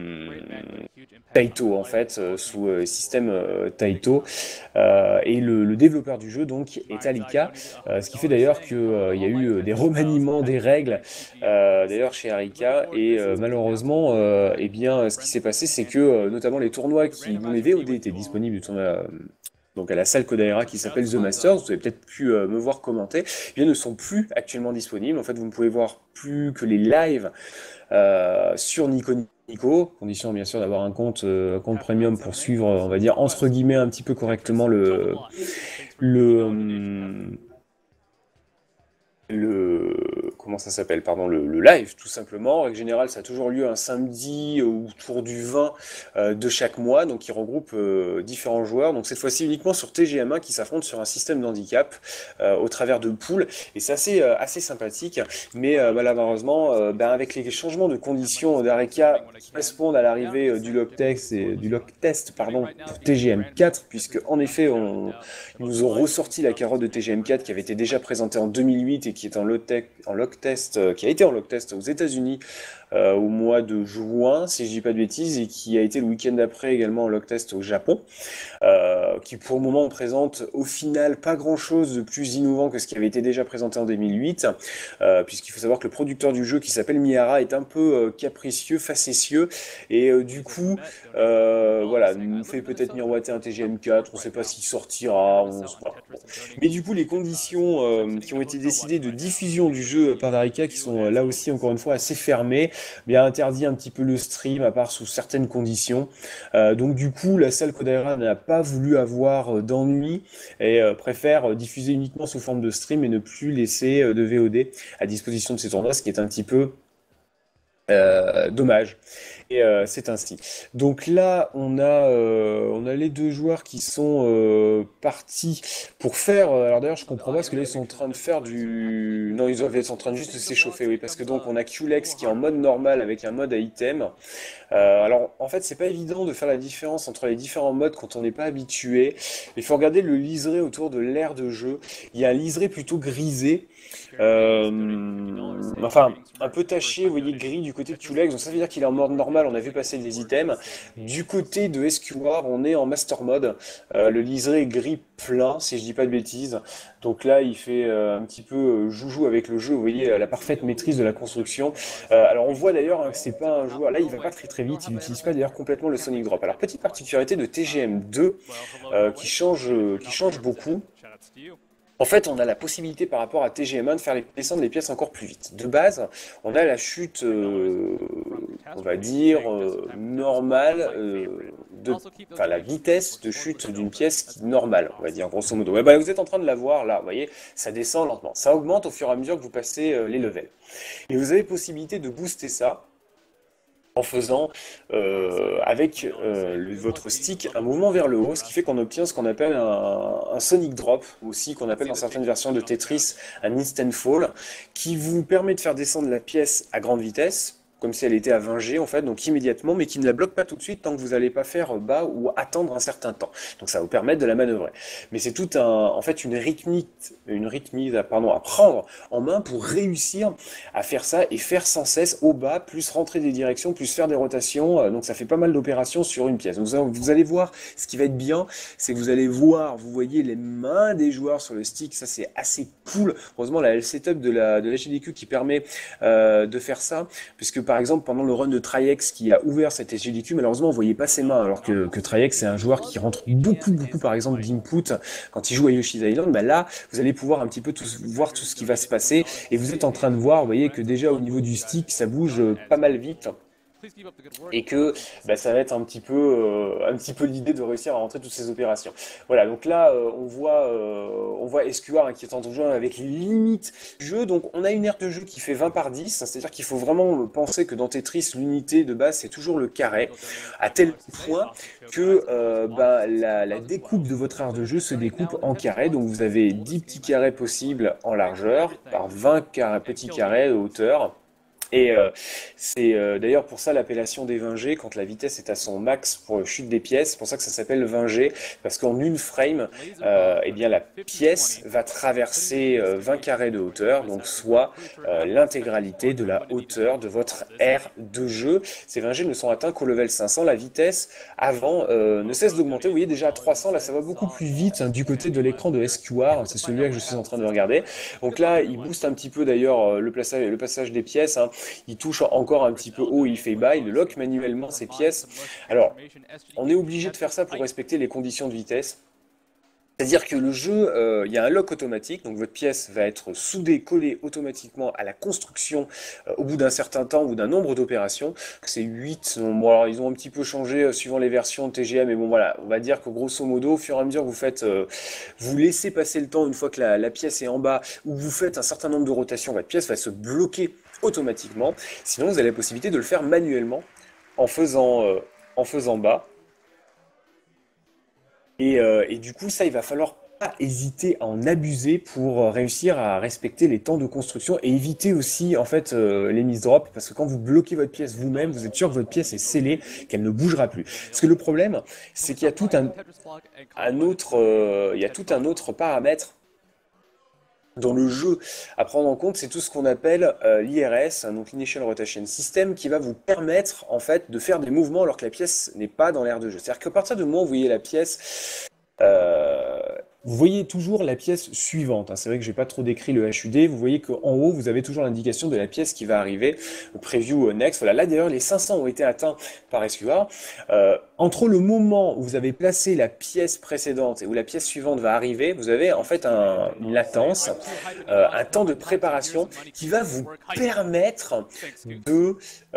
Taito en fait, euh, sous euh, système euh, Taito, euh, et le, le développeur du jeu donc est Alika, euh, ce qui fait d'ailleurs qu'il euh, y a eu des remaniements des règles euh, d'ailleurs chez Alika, et euh, malheureusement euh, eh bien ce qui s'est passé c'est que euh, notamment les tournois qui, dont les V O D étaient disponibles du tournoi euh, donc à la salle Kodaira qui s'appelle The Masters, vous avez peut-être pu euh, me voir commenter, eh bien, ne sont plus actuellement disponibles. En fait, vous ne pouvez voir plus que les lives euh, sur Nico Nico, condition bien sûr d'avoir un compte, euh, compte premium pour suivre, on va dire, entre guillemets, un petit peu correctement le... le, le comment ça s'appelle, pardon, le, le live tout simplement. En règle générale, ça a toujours lieu un samedi autour du vingt euh, de chaque mois, donc il regroupe euh, différents joueurs. Donc cette fois-ci uniquement sur T G M un qui s'affrontent sur un système d'handicap euh, au travers de poules, et c'est assez, euh, assez sympathique. Mais euh, malheureusement, euh, ben, avec les changements de conditions d'Areka qui correspondent à l'arrivée euh, du log test et du log test pardon pour T G M quatre, puisque en effet on, ils nous ont ressorti la carotte de T G M quatre qui avait été déjà présentée en deux mille huit et qui est en log, en log test, euh, qui a été en log test aux États-Unis euh, au mois de juin, si je dis pas de bêtises, et qui a été le week-end d'après également en log test au Japon, euh, qui pour le moment présente au final pas grand-chose de plus innovant que ce qui avait été déjà présenté en deux mille huit, euh, puisqu'il faut savoir que le producteur du jeu qui s'appelle Miyara est un peu euh, capricieux, facétieux, et euh, du coup, euh, voilà, nous fait peut-être miroiter un T G M quatre, on ne sait pas s'il sortira, on... voilà. Bon. Mais du coup, les conditions euh, qui ont été décidées de diffusion du jeu par Areka, qui sont euh, là aussi encore une fois assez fermées, bien interdit un petit peu le stream à part sous certaines conditions. Euh, donc du coup, la salle Kodaira n'a pas voulu avoir euh, d'ennui et euh, préfère euh, diffuser uniquement sous forme de stream et ne plus laisser euh, de V O D à disposition de ces tournois, ce qui est un petit peu euh, dommage. Et euh, c'est ainsi. Donc là, on a, euh, on a les deux joueurs qui sont euh, partis pour faire. Euh, alors d'ailleurs, je comprends pas parce que là, ils sont en train de faire du. Non, ils, doivent être en train de juste s'échauffer, oui, parce que donc on a Qlex qui est en mode normal avec un mode à item. Euh, alors en fait, c'est pas évident de faire la différence entre les différents modes quand on n'est pas habitué. Il faut regarder le liseré autour de l'aire de jeu. Il y a un liseré plutôt grisé. Euh, enfin, un peu taché, vous voyez, gris du côté de Qlex, donc ça veut dire qu'il est en mode normal, on a vu passer des items. Du côté de S Q R, on est en master mode, euh, le liseré est gris plein, si je dis pas de bêtises, donc là il fait euh, un petit peu euh, joujou avec le jeu, vous voyez, euh, la parfaite maîtrise de la construction. Euh, alors on voit d'ailleurs hein, que c'est pas un joueur, là il va pas très très vite, il n'utilise pas d'ailleurs complètement le Sonic Drop. Alors petite particularité de T G M deux, euh, qui change, qui change beaucoup. En fait, on a la possibilité par rapport à T G M un de faire les, descendre les pièces encore plus vite. De base, on a la chute, euh, on va dire, euh, normale, euh, de, enfin la vitesse de chute d'une pièce normale, on va dire, grosso modo. Ouais, bah, vous êtes en train de la voir là, vous voyez, ça descend lentement. Ça augmente au fur et à mesure que vous passez euh, les levels. Et vous avez possibilité de booster ça en faisant euh, avec euh, le, votre stick un mouvement vers le haut, ce qui fait qu'on obtient ce qu'on appelle un, un Sonic Drop, aussi qu'on appelle dans certaines versions de Tetris un Instant Fall, qui vous permet de faire descendre la pièce à grande vitesse, comme si elle était à vingt G en fait, donc immédiatement, mais qui ne la bloque pas tout de suite tant que vous n'allez pas faire bas ou attendre un certain temps. Donc ça va vous permettre de la manœuvrer. Mais c'est tout un, en fait, une rythmique, une rythmique, pardon, à prendre en main pour réussir à faire ça et faire sans cesse au bas, plus rentrer des directions, plus faire des rotations. Donc ça fait pas mal d'opérations sur une pièce. Donc vous allez voir, ce qui va être bien, c'est que vous allez voir, vous voyez les mains des joueurs sur le stick, ça c'est assez cool. Heureusement, la setup de la, de la G D Q qui permet euh, de faire ça, puisque par exemple, pendant le run de Tri-X qui a ouvert cette S G D Q, malheureusement, on ne voyait pas ses mains, alors que, que Tri-X, c'est un joueur qui rentre beaucoup, beaucoup, par exemple, d'input quand il joue à Yoshi's Island. Bah là, vous allez pouvoir un petit peu tout, voir tout ce qui va se passer, et vous êtes en train de voir, vous voyez, que déjà au niveau du stick, ça bouge pas mal vite. Et que bah, ça va être un petit peu, euh, un petit peu l'idée de réussir à rentrer toutes ces opérations. Voilà, donc là euh, on voit, euh, on voit S Q R hein, qui est en train de jouer avec les limites du jeu. Donc on a une aire de jeu qui fait vingt par dix, c'est-à-dire qu'il faut vraiment penser que dans Tetris l'unité de base c'est toujours le carré, à tel point que euh, bah, la, la découpe de votre aire de jeu se découpe en carrés. Donc vous avez dix petits carrés possibles en largeur par vingt carrés, petits carrés de hauteur. Et euh, c'est euh, d'ailleurs pour ça l'appellation des vingt G, quand la vitesse est à son max pour chute des pièces, c'est pour ça que ça s'appelle vingt G, parce qu'en une frame, euh, eh bien la pièce va traverser euh, vingt carrés de hauteur, donc soit euh, l'intégralité de la hauteur de votre aire de jeu. Ces vingt G ne sont atteints qu'au level cinq cents, la vitesse avant euh, ne cesse d'augmenter, vous voyez déjà à trois cents, là ça va beaucoup plus vite hein, du côté de l'écran de S Q R, c'est celui-là que je suis en train de regarder. Donc là il booste un petit peu d'ailleurs le passage, le passage des pièces, hein. Il touche encore un petit peu haut, il fait bas, il lock manuellement ses pièces. Alors, on est obligé de faire ça pour respecter les conditions de vitesse. C'est-à-dire que le jeu, euh, il y a un lock automatique, donc votre pièce va être soudée, collée automatiquement à la construction euh, au bout d'un certain temps, au bout d'un nombre d'opérations. C'est huit. Bon, alors, ils ont un petit peu changé euh, suivant les versions de T G M, mais bon voilà, on va dire que grosso modo, au fur et à mesure que vous faites, euh, vous laissez passer le temps une fois que la, la pièce est en bas, ou vous faites un certain nombre de rotations, votre pièce va se bloquer automatiquement. Sinon, vous avez la possibilité de le faire manuellement en faisant, euh, en faisant bas. Et, euh, et du coup, ça, il va falloir pas hésiter à en abuser pour euh, réussir à respecter les temps de construction et éviter aussi en fait euh, les miss drop parce que quand vous bloquez votre pièce vous-même, vous êtes sûr que votre pièce est scellée, qu'elle ne bougera plus. Parce que le problème, c'est qu'il y a tout un, un autre, euh, il y a tout un autre paramètre dans le jeu à prendre en compte, c'est tout ce qu'on appelle euh, l'I R S, hein, donc l'Initial Rotation System, qui va vous permettre en fait de faire des mouvements alors que la pièce n'est pas dans l'aire de jeu. C'est-à-dire qu'à partir du moment où vous voyez la pièce, euh, vous voyez toujours la pièce suivante, hein. C'est vrai que j'ai pas trop décrit le H U D. Vous voyez qu'en haut, vous avez toujours l'indication de la pièce qui va arriver. Preview next. Voilà. Là d'ailleurs, les cinq cents ont été atteints par S Q R. Euh, entre le moment où vous avez placé la pièce précédente et où la pièce suivante va arriver, vous avez en fait un, une latence, euh, un temps de préparation qui va vous permettre de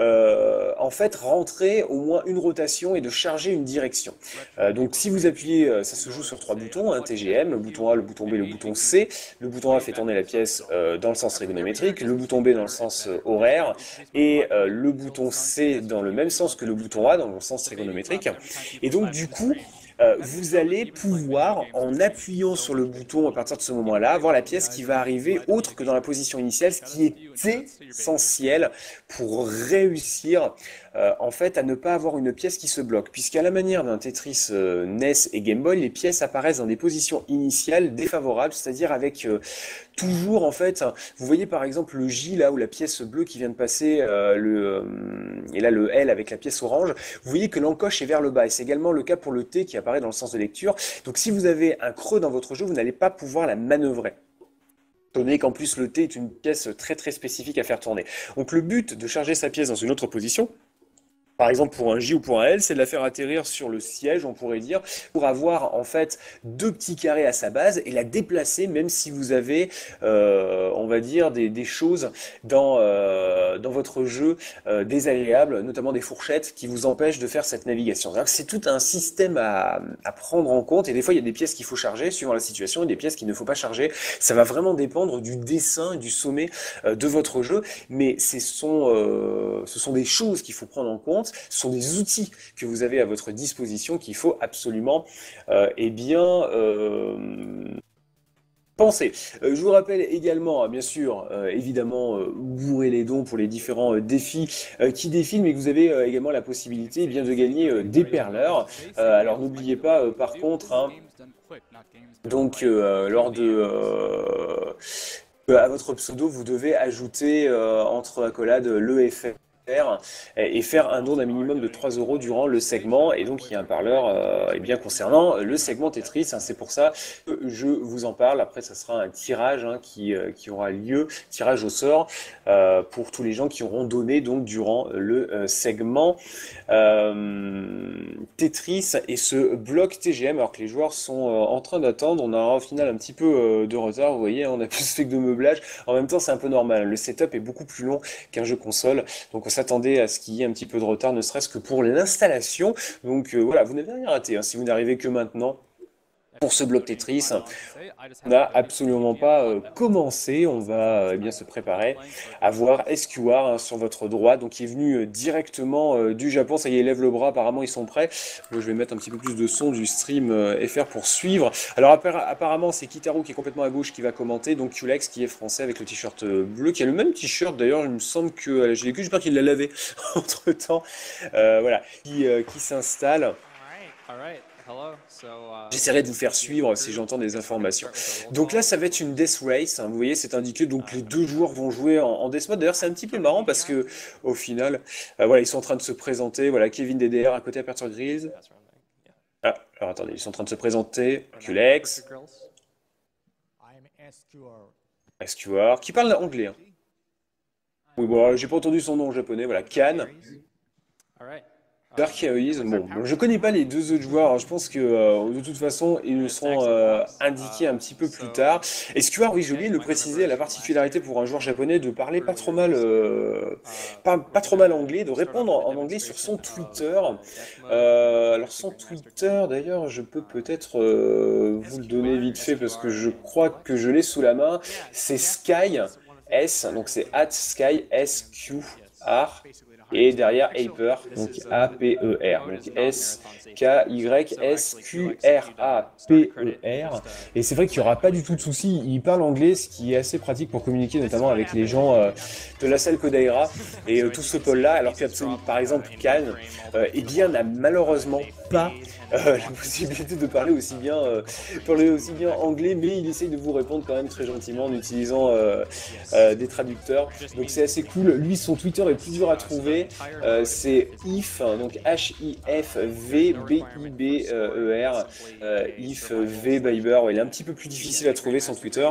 euh, en fait rentrer au moins une rotation et de charger une direction. Euh, donc si vous appuyez, euh, ça se joue sur trois boutons, hein, T G M, le bouton A, le bouton B, le bouton C. Le bouton A fait tourner la pièce euh, dans le sens trigonométrique, le bouton B dans le sens euh, horaire et euh, le bouton C dans le même sens que le bouton A dans le sens trigonométrique. Et donc du coup, euh, vous allez pouvoir, en appuyant sur le bouton à partir de ce moment-là, avoir la pièce qui va arriver autre que dans la position initiale, ce qui est essentiel pour réussir euh, en fait à ne pas avoir une pièce qui se bloque. Puisqu'à la manière d'un Tetris euh, N E S et Game Boy, les pièces apparaissent dans des positions initiales défavorables, c'est-à-dire avec euh, toujours en fait, vous voyez par exemple le J là où la pièce bleue qui vient de passer, euh, le, euh, et là le L avec la pièce orange, vous voyez que l'encoche est vers le bas et c'est également le cas pour le T qui apparaît dans le sens de lecture. Donc si vous avez un creux dans votre jeu, vous n'allez pas pouvoir la manœuvrer. Étant donné qu'en plus le T est une pièce très très spécifique à faire tourner. Donc le but de charger sa pièce dans une autre position, par exemple pour un J ou pour un L, c'est de la faire atterrir sur le siège, on pourrait dire, pour avoir en fait deux petits carrés à sa base et la déplacer même si vous avez, euh, on va dire, des, des choses dans, euh, dans votre jeu euh, désagréables, notamment des fourchettes qui vous empêchent de faire cette navigation. C'est tout un système à, à prendre en compte et des fois il y a des pièces qu'il faut charger suivant la situation et des pièces qu'il ne faut pas charger. Ça va vraiment dépendre du dessin et du sommet euh, de votre jeu, mais ce sont, euh, ce sont des choses qu'il faut prendre en compte. Ce sont des outils que vous avez à votre disposition qu'il faut absolument euh, eh bien, euh, penser. Euh, je vous rappelle également, bien sûr, euh, évidemment, euh, bourrer les dons pour les différents euh, défis euh, qui défilent, mais que vous avez euh, également la possibilité eh bien, de gagner euh, des perleurs. Euh, alors n'oubliez pas, euh, par contre, hein, donc euh, lors de... Euh, à votre pseudo, vous devez ajouter euh, entre accolades le F R et faire un don d'un minimum de trois euros durant le segment. Et donc, il y a un parleur euh, eh bien, concernant le segment Tetris. Hein, c'est pour ça que je vous en parle. Après, ça sera un tirage hein, qui, euh, qui aura lieu, tirage au sort, euh, pour tous les gens qui auront donné donc, durant le euh, segment euh, Tetris et ce bloc T G M, alors que les joueurs sont euh, en train d'attendre. On a au final un petit peu euh, de retard. Vous voyez, on a plus fait que de meublage. En même temps, c'est un peu normal. Le setup est beaucoup plus long qu'un jeu console. Donc, on s'attendait à ce qu'il y ait un petit peu de retard, ne serait-ce que pour l'installation. Donc euh, voilà, vous n'avez rien raté hein, si vous n'arrivez que maintenant. Pour ce bloc Tetris, on n'a absolument pas euh, commencé. On va euh, eh bien se préparer à voir S Q R hein, sur votre droite, donc il est venu euh, directement euh, du Japon. Ça y est, lève le bras. Apparemment, ils sont prêts. Moi, je vais mettre un petit peu plus de son du stream euh, F R pour suivre. Alors apparemment, c'est Kitaru qui est complètement à gauche qui va commenter. Donc Kulex qui est français avec le t-shirt euh, bleu, qui a le même t-shirt d'ailleurs. Il me semble que euh, j'ai vécu. J'espère qu'il l'a lavé entre temps. Euh, voilà, qui, euh, qui s'installe. J'essaierai de vous faire suivre si j'entends des informations. Donc là, ça va être une Death Race. Hein, vous voyez, c'est indiqué. Donc les deux joueurs vont jouer en, en Death Mode. D'ailleurs, c'est un petit peu marrant parce que au final, euh, voilà, ils sont en train de se présenter. Voilà, Kevin D D R à côté Aperture Grise. Ah, alors attendez, ils sont en train de se présenter. Kulex. S Q R, qui parle anglais. Hein. Oui, bon, j'ai pas entendu son nom en japonais. Voilà, Kan. Dark Heroes, bon, je connais pas les deux autres joueurs, alors je pense que euh, de toute façon ils nous seront euh, indiqués un petit peu plus tard. Et S Q R, oui, j'ai oublié de le préciser, a la particularité pour un joueur japonais de parler pas trop mal, euh, pas, pas trop mal anglais, de répondre en anglais sur son Twitter. Euh, alors son Twitter, d'ailleurs, je peux peut-être euh, vous le donner vite fait parce que je crois que je l'ai sous la main. C'est Sky S, donc c'est at Sky S Q R. Et derrière Aper, donc A P E R, donc S K Y S Q R A P E R. Et c'est vrai qu'il n'y aura pas du tout de souci, il parle anglais, ce qui est assez pratique pour communiquer notamment avec les gens euh, de la salle Kodaira et euh, tout ce pôle-là, alors que par exemple Cannes, euh, eh bien n'a malheureusement pas euh, la possibilité de parler aussi bien, euh, parler aussi bien anglais, mais il essaye de vous répondre quand même très gentiment en utilisant euh, euh, des traducteurs. Donc c'est assez cool. Lui, son Twitter est plus dur à trouver. Euh, c'est if, donc H I F V B I B E R, euh, if V Biber. Il est un petit peu plus difficile à trouver son Twitter.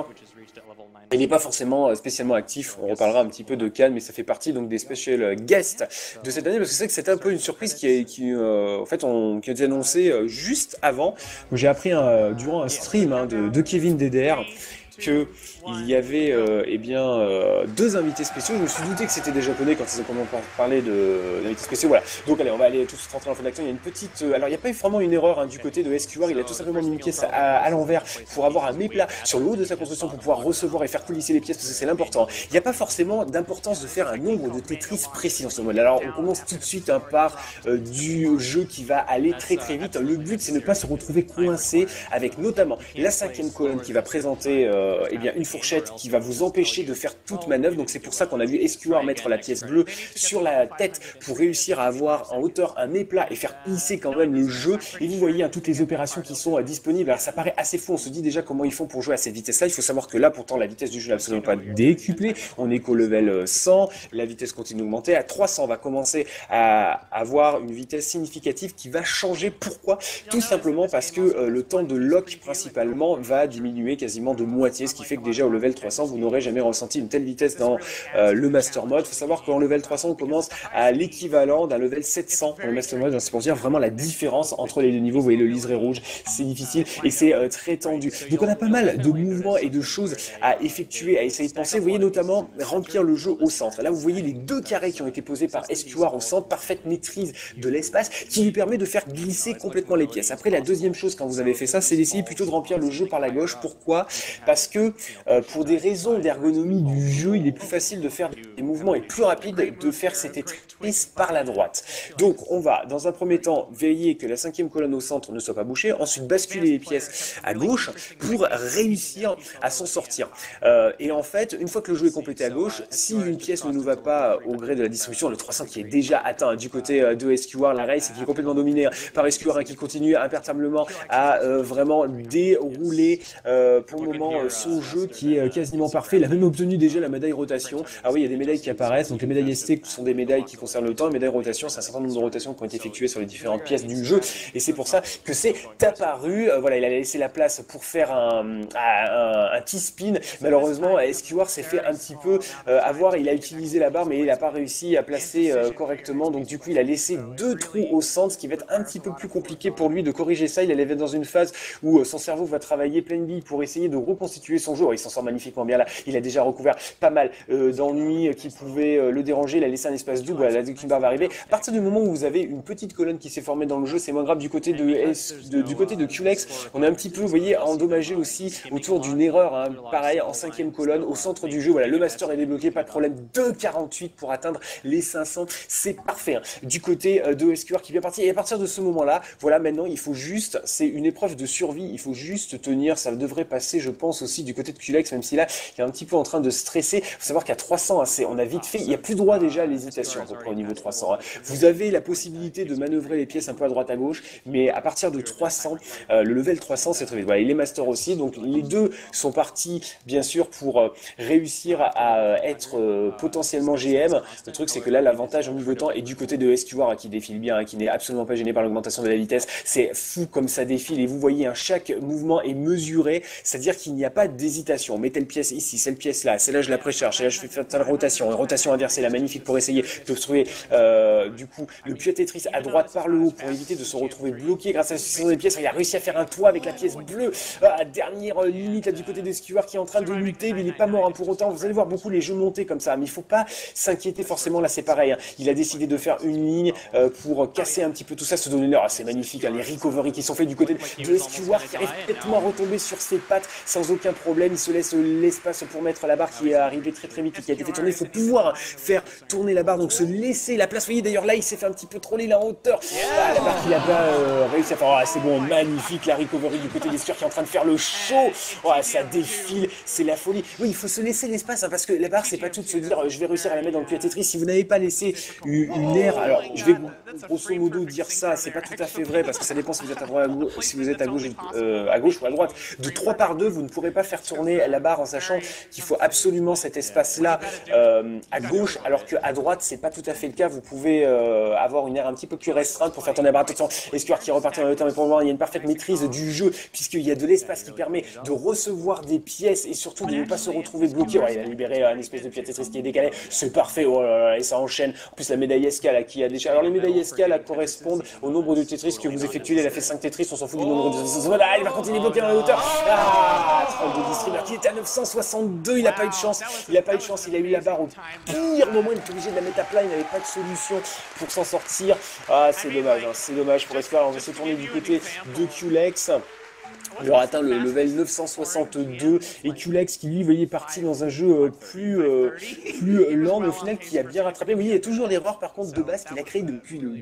Il n'est pas forcément spécialement actif, on reparlera un petit peu de Cannes, mais ça fait partie donc des special guests de cette année, parce que c'est vrai que c'était un peu une surprise qui, est, qui, euh, en fait, on, qui a été annoncée juste avant. J'ai appris un, durant un stream hein, de, de Kevin D D R que il y avait euh, eh bien, euh, deux invités spéciaux. Je me suis douté que c'était des japonais quand ils ont commencé à parler d'invités spéciaux. Voilà. Donc allez, on va aller tous rentrer dans le fond d'action. Il y a une petite... Euh, alors il n'y a pas eu vraiment une erreur hein, du côté de S Q R. Il a tout simplement mis une pièce à, à l'envers pour avoir un méplat sur le haut de sa construction pour pouvoir recevoir et faire coulisser les pièces parce que c'est l'important. Il n'y a pas forcément d'importance de faire un nombre de Tetris précis dans ce mode. Alors on commence tout de suite hein, par euh, du jeu qui va aller très très vite. Le but c'est ne pas se retrouver coincé avec notamment la cinquième colonne qui va présenter euh, eh bien, une fourchette qui va vous empêcher de faire toute manœuvre. Donc c'est pour ça qu'on a vu S Q R mettre la pièce bleue sur la tête pour réussir à avoir en hauteur un éplat et faire hisser quand même le jeu. Et vous voyez hein, toutes les opérations qui sont euh, disponibles. Alors ça paraît assez fou, on se dit déjà comment ils font pour jouer à cette vitesse-là. Il faut savoir que là pourtant la vitesse du jeu n'est absolument pas décuplée. On est qu'au level cent, la vitesse continue d'augmenter. À trois cents on va commencer à avoir une vitesse significative qui va changer. Pourquoi? Tout simplement parce que euh, le temps de lock principalement va diminuer quasiment de moitié, ce qui fait que déjà au level trois cents vous n'aurez jamais ressenti une telle vitesse dans euh, le Master Mode. Il faut savoir qu'en level trois cents on commence à l'équivalent d'un level sept cents dans le Master Mode. C'est pour dire vraiment la différence entre les deux niveaux. Vous voyez le liseré rouge, c'est difficile et c'est euh, très tendu. Donc on a pas mal de mouvements et de choses à effectuer, à essayer de penser. Vous voyez notamment remplir le jeu au centre. Là vous voyez les deux carrés qui ont été posés par S Q R au centre, parfaite maîtrise de l'espace qui lui permet de faire glisser complètement les pièces. Après la deuxième chose quand vous avez fait ça, c'est d'essayer plutôt de remplir le jeu par la gauche. Pourquoi? Parce que euh, pour des raisons d'ergonomie du jeu, il est plus facile de faire des mouvements et plus rapide de faire ces Tetris par la droite. Donc on va dans un premier temps veiller que la cinquième colonne au centre ne soit pas bouchée, ensuite basculer les pièces à gauche pour réussir à s'en sortir. Euh, et en fait, une fois que le jeu est complété à gauche, si une pièce ne nous va pas au gré de la distribution, le trois cents qui est déjà atteint du côté de S Q R, la race qui est complètement dominée par S Q R hein, qui continue imperturbablement à euh, vraiment dérouler euh, pour le moment euh, son jeu qui est euh, quasiment parfait. Il a même obtenu déjà la médaille rotation. Ah oui, il y a des médailles qui apparaissent, donc les médailles S T sont des médailles qui concernent le temps, les médailles rotation, c'est un certain nombre de rotations qui ont été effectuées sur les différentes pièces du jeu, et c'est pour ça que c'est apparu. Euh, voilà, il a laissé la place pour faire un, un, un T-spin. Malheureusement, S Q R s'est fait un petit peu euh, avoir, il a utilisé la barre, mais il n'a pas réussi à placer euh, correctement, donc du coup, il a laissé deux trous au centre, ce qui va être un petit peu plus compliqué pour lui de corriger ça. Il allait être dans une phase où euh, son cerveau va travailler pleine bille pour essayer de reconstituer son jeu. Alors, il s'en sort magnifiquement bien là, il a déjà recouvert pas mal euh, d'ennuis qui pouvaient euh, le déranger. Il a laissé un espace double, voilà, la deuxième barre va arriver. À partir du moment où vous avez une petite colonne qui s'est formée dans le jeu, c'est moins grave. Du côté de, S, de du côté de Culex, on a un petit peu, vous voyez, endommagé aussi autour d'une erreur, hein, pareil, en cinquième colonne, au centre du jeu. Voilà, le master est débloqué, pas de problème, deux quarante-huit pour atteindre les cinq cents, c'est parfait. Hein. Du côté euh, de S Q R qui vient partir, et à partir de ce moment-là, voilà, maintenant, il faut juste, c'est une épreuve de survie, il faut juste tenir, ça devrait passer, je pense, aussi du côté de Culex, même si là, il est un petit peu en train de stresser. Il faut savoir qu'à trois cents, hein, on a vite fait, il n'y a plus droit déjà à l'hésitation à peu près au niveau trois cents. Hein. Vous avez la possibilité de manœuvrer les pièces un peu à droite à gauche, mais à partir de trois cents, euh, le level trois cents, c'est très vite. Voilà, il est master aussi, donc les deux sont partis, bien sûr, pour euh, réussir à, à être euh, potentiellement G M. Le truc, c'est que là, l'avantage au niveau temps est du côté de S Q R, hein, qui défile bien, hein, qui n'est absolument pas gêné par l'augmentation de la vitesse. C'est fou comme ça défile, et vous voyez, hein, chaque mouvement est mesuré, c'est-à-dire qu'il n'y a pas pas d'hésitation. On met telle pièce ici, cette pièce là, celle-là je la précharge, celle-là je fais faire telle rotation, une rotation inversée, la magnifique pour essayer de trouver euh, du coup le pied Tetris à droite par le haut pour éviter de se retrouver bloqué grâce à la succession des pièces. Il a réussi à faire un toit avec la pièce bleue, à dernière limite là, du côté des skieurs qui est en train de lutter, mais il n'est pas mort hein, pour autant. Vous allez voir beaucoup les jeux monter comme ça, mais il faut pas s'inquiéter forcément. Là c'est pareil, hein. Il a décidé de faire une ligne euh, pour casser un petit peu tout ça, se donner l'heure. Ah, c'est magnifique, hein, les recoveries qui sont faits du côté de l'escuar qui arrive complètement à retomber sur ses pattes sans aucun problème. Il se laisse l'espace pour mettre la barre qui est arrivée très très vite et qui a été fait tourner. Il faut pouvoir faire tourner la barre, donc se laisser la place. Vous voyez d'ailleurs là il s'est fait un petit peu troller la hauteur. Ah, la barre qu'il a pas euh, réussi à faire. Ah, c'est bon, magnifique la recovery du côté des skieurs qui est en train de faire le show. Oh, ça défile, c'est la folie. Oui, il faut se laisser l'espace hein, parce que la barre c'est pas tout de se dire euh, je vais réussir à la mettre dans le pied Tetris. Si vous n'avez pas laissé une, une aire, alors je vais grosso modo dire ça, c'est pas tout à fait vrai parce que ça dépend si vous êtes à droite, à gauche, si vous êtes à gauche, euh, à gauche ou à droite. De trois par deux, vous ne pourrez pas faire tourner la barre en sachant qu'il faut absolument cet espace-là euh, à gauche, alors qu'à droite, c'est pas tout à fait le cas. Vous pouvez euh, avoir une aire un petit peu plus restreinte pour faire tourner la barre. Attention, Escuar qui repartit en même temps, mais pour le moment, il y a une parfaite maîtrise du jeu puisqu'il y a de l'espace qui permet de recevoir des pièces et surtout de ne pas se retrouver bloqué. Ouais, il a libéré un espèce de pied Tetris qui est décalé. C'est parfait. Oh là là, et ça enchaîne. En plus, la médaille S K là qui a déjà. Alors les médailles S K là correspondent au nombre de Tetris que vous effectuez. Elle a fait cinq Tetris, on s'en fout du nombre de. Voilà, il va continuer bloqué dans la hauteur. Ah, trente-deux distributeurs qui était à neuf cent soixante-deux, il n'a pas eu de chance. Il n'a pas eu de chance, il a eu la barre au pire moment, il était obligé de la mettre à plat, il n'avait pas de solution pour s'en sortir. Ah, c'est dommage, hein, c'est dommage pour Escuar. On va se tourner du côté de Culex. Il aura atteint le level neuf cent soixante-deux et Culex qui lui, vous voyez, est parti dans un jeu plus, euh, plus lent, mais au final qui a bien rattrapé. Vous voyez, il y a toujours l'erreur par contre de base qu'il a créé depuis le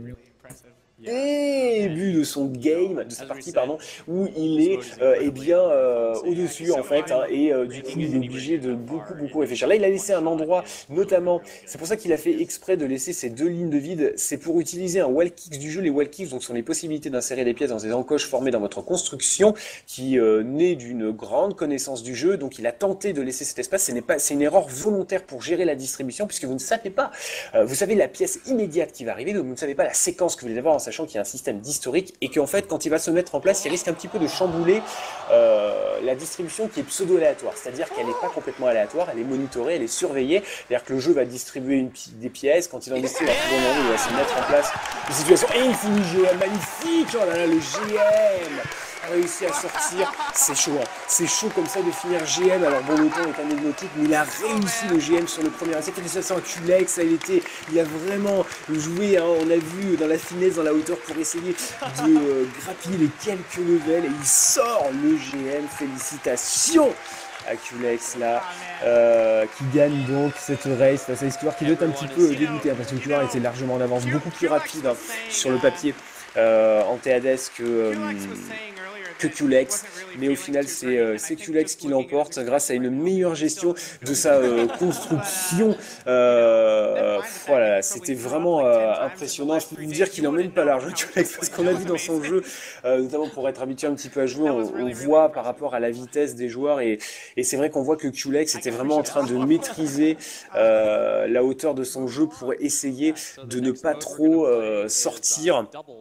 début de son game, de sa partie pardon, où il est euh, eh bien euh, au-dessus en fait hein, et euh, du coup il est obligé de beaucoup beaucoup réfléchir. Là il a laissé un endroit notamment, c'est pour ça qu'il a fait exprès de laisser ces deux lignes de vide, c'est pour utiliser un wall kicks du jeu. Les wall kicks donc sont les possibilités d'insérer des pièces dans des encoches formées dans votre construction qui euh, naît d'une grande connaissance du jeu. Donc il a tenté de laisser cet espace, ce n'est pas, c'est une erreur volontaire pour gérer la distribution puisque vous ne savez pas, euh, vous savez la pièce immédiate qui va arriver, donc vous ne savez pas la séquence que vous allez avoir en sachant qu'il y a un système d'historique et qu'en fait quand il va se mettre en place il risque un petit peu de chambouler euh, la distribution qui est pseudo-aléatoire, c'est-à-dire qu'elle n'est pas complètement aléatoire, elle est monitorée, elle est surveillée, c'est-à-dire que le jeu va distribuer une, des pièces, quand il en distribue la plus grande envie, il va se mettre en place une situation et il finit le G M magnifique. Oh là là, le G M a réussi à sortir, c'est chaud, hein. C'est chaud comme ça de finir G M. Alors bon, le temps est anecdotique, mais il a réussi le G M sur le premier essai. Félicitations à Culex, ça a été, il a vraiment joué, hein. On a vu dans la finesse, dans la hauteur pour essayer de euh, grappiller les quelques levels et il sort le G M. Félicitations à Culex là, euh, qui gagne donc cette race face à Escuar qui doit être un petit peu dégoûté hein, parce que Escuar était largement en avance, beaucoup plus rapide hein, sur le papier euh, en T A D S que, euh, que Culex, mais au final c'est euh, Culex qui l'emporte grâce à une meilleure gestion de sa euh, construction. Euh, voilà, c'était vraiment euh, impressionnant. Je peux vous dire qu'il n'emmène pas l'argent Culex parce qu'on a vu dans son jeu, euh, notamment pour être habitué un petit peu à jouer, on, on voit par rapport à la vitesse des joueurs et, et c'est vrai qu'on voit que Culex était vraiment en train de maîtriser euh, la hauteur de son jeu pour essayer de ne pas trop euh, sortir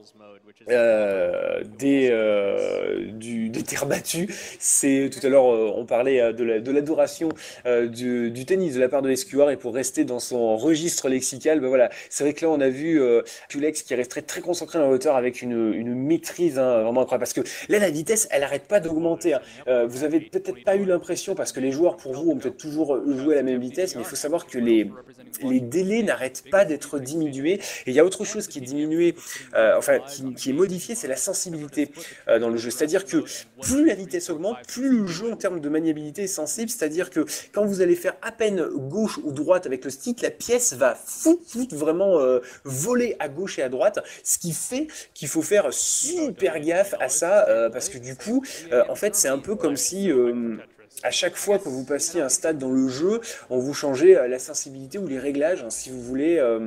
euh, des, euh, du, des terres battues. C'est tout à l'heure euh, on parlait de l'adoration euh, du, du tennis de la part de Escuar et pour rester dans son registre lexical, ben voilà, c'est vrai que là on a vu euh, Culex qui restait très concentré dans la hauteur avec une, une maîtrise hein, vraiment incroyable parce que là la vitesse elle arrête pas d'augmenter. Hein. Euh, vous avez peut-être pas eu l'impression parce que les joueurs pour vous ont peut-être toujours joué à la même vitesse, mais il faut savoir que les, les délais n'arrêtent pas d'être diminués et il y a autre chose qui est diminué, euh, enfin qui, qui est modifié, c'est la sensibilité euh, dans le jeu. C'est-à-dire que plus la vitesse augmente, plus le jeu en termes de maniabilité est sensible, c'est-à-dire que quand vous allez faire à peine gauche ou droite avec le stick, la pièce va fou, fou, vraiment euh, voler à gauche et à droite, ce qui fait qu'il faut faire super gaffe à ça, euh, parce que du coup, euh, en fait, c'est un peu comme si... Euh, à chaque fois que vous passiez un stade dans le jeu, on vous changeait la sensibilité ou les réglages, hein, si vous voulez, euh,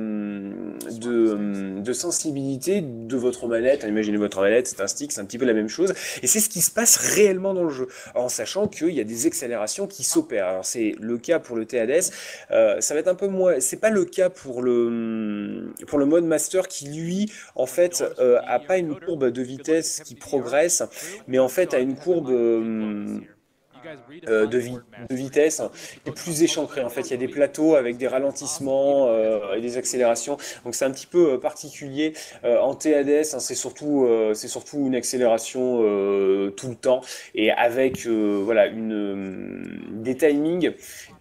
de, de sensibilité de votre manette. Imaginez votre manette, c'est un stick, c'est un petit peu la même chose. Et c'est ce qui se passe réellement dans le jeu, en sachant qu'il y a des accélérations qui s'opèrent. Alors c'est le cas pour le T A D S, euh, ça va être un peu moins... C'est pas le cas pour le, pour le mode master qui, lui, en fait, euh, a pas une courbe de vitesse qui progresse, mais en fait a une courbe... Euh, euh, de, vi de vitesse est plus échancré. En fait, il y a des plateaux avec des ralentissements euh, et des accélérations. Donc c'est un petit peu euh, particulier. Euh, en T A D S, hein, c'est surtout, euh, c'est surtout une accélération euh, tout le temps et avec euh, voilà, une, euh, des timings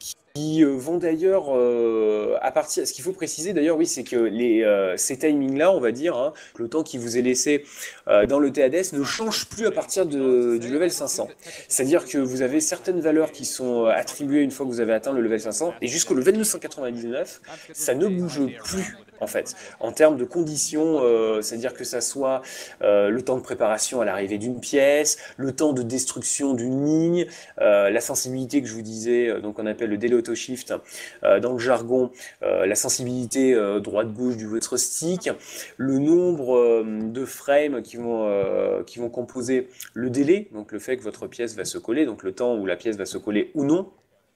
qui euh, vont d'ailleurs euh, à partir. Ce qu'il faut préciser d'ailleurs, oui, c'est que les, euh, ces timings-là, on va dire, hein, le temps qui vous est laissé euh, dans le T A D S ne change plus à partir de, du level cinq cents. C'est-à-dire que vous avez certaines valeurs qui sont attribuées une fois que vous avez atteint le level cinq cents, et jusqu'au level neuf cent quatre-vingt-dix-neuf, ça ne bouge plus. En fait, en termes de conditions, euh, c'est-à-dire que ça soit euh, le temps de préparation à l'arrivée d'une pièce, le temps de destruction d'une ligne, euh, la sensibilité que je vous disais, euh, donc on appelle le delay auto shift euh, dans le jargon, euh, la sensibilité euh, droite-gauche du votre stick, le nombre euh, de frames qui vont euh, qui vont composer le délai, donc le fait que votre pièce va se coller, donc le temps où la pièce va se coller ou non.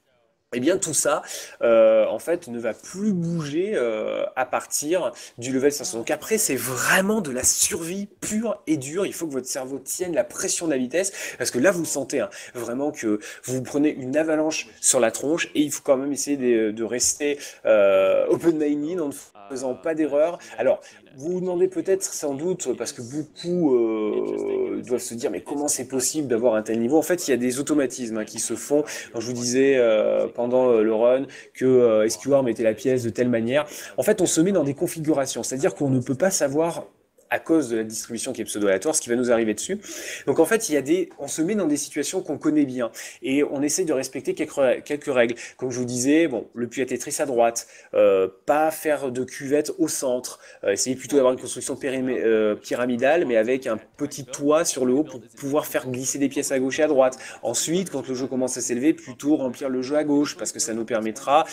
Eh bien, tout ça, euh, en fait, ne va plus bouger euh, à partir du level cinq cents. Donc après, c'est vraiment de la survie pure et dure. Il faut que votre cerveau tienne la pression de la vitesse, parce que là, vous sentez hein, vraiment que vous prenez une avalanche sur la tronche, et il faut quand même essayer de, de rester euh, open-minded en ne faisant pas d'erreur. Alors, vous vous demandez peut-être, sans doute, parce que beaucoup euh, doivent se dire, mais comment c'est possible d'avoir un tel niveau? En fait, il y a des automatismes hein, qui se font. Donc, je vous disais euh, pendant le run que euh, S Q R mettait la pièce de telle manière. En fait, on se met dans des configurations, c'est-à-dire qu'on ne peut pas savoir à cause de la distribution qui est pseudo-aléatoire, ce qui va nous arriver dessus. Donc en fait, il y a des, on se met dans des situations qu'on connaît bien et on essaye de respecter quelques, quelques règles. Comme je vous disais, bon, le puits à Tetris à droite, euh, pas faire de cuvette au centre, euh, essayer plutôt d'avoir une construction euh, pyramidale, mais avec un petit toit sur le haut pour pouvoir faire glisser des pièces à gauche et à droite. Ensuite, quand le jeu commence à s'élever, plutôt remplir le jeu à gauche, parce que ça nous permettra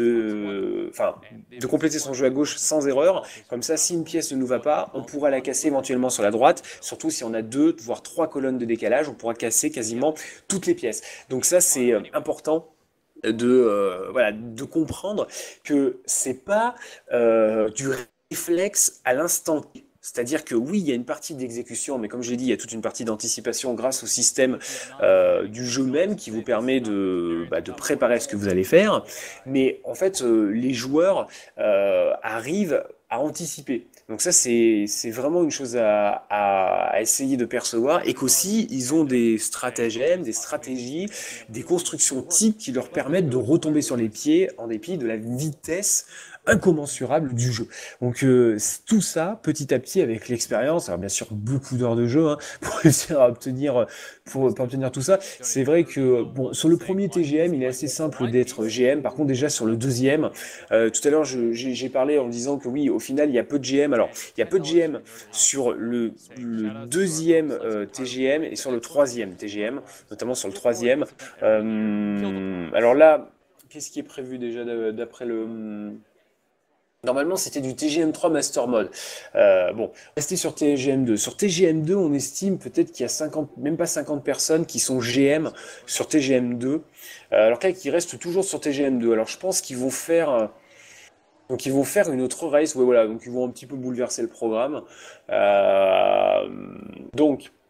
de, enfin, de compléter son jeu à gauche sans erreur. Comme ça, si une pièce ne nous va pas, on pourra la casser éventuellement sur la droite, surtout si on a deux, voire trois colonnes de décalage, on pourra casser quasiment toutes les pièces. Donc ça, c'est euh, important de, euh, voilà, de comprendre que c'est pas euh, du réflexe à l'instant T. C'est-à-dire que oui, il y a une partie d'exécution, mais comme je l'ai dit, il y a toute une partie d'anticipation grâce au système euh, du jeu même qui vous permet de, bah, de préparer ce que vous allez faire. Mais en fait, euh, les joueurs euh, arrivent à anticiper. Donc ça, c'est vraiment une chose à, à, à essayer de percevoir, et qu'aussi, ils ont des stratagèmes, des stratégies, des constructions types qui leur permettent de retomber sur les pieds en dépit de la vitesse incommensurable du jeu. Donc euh, tout ça, petit à petit, avec l'expérience, alors bien sûr beaucoup d'heures de jeu hein, pour réussir à obtenir, pour, pour obtenir tout ça. C'est vrai que bon, sur le premier T G M, il est assez simple d'être G M. Par contre, déjà sur le deuxième, euh, tout à l'heure, j'ai parlé en disant que oui, au final, il y a peu de G M. Alors, il y a peu de G M sur le, le deuxième euh, T G M et sur le troisième T G M, notamment sur le troisième. Euh, alors là, qu'est-ce qui est prévu déjà d'après le... Normalement, c'était du T G M trois Master Mode. Euh, bon, restez sur T G M deux. Sur T G M deux, on estime peut-être qu'il y a cinquante, même pas cinquante personnes qui sont G M sur T G M deux. Euh, alors là, qui restent toujours sur T G M deux. Alors je pense qu'ils vont faire... Donc ils vont faire une autre race, ouais, voilà, donc ils vont un petit peu bouleverser le programme. Euh, donc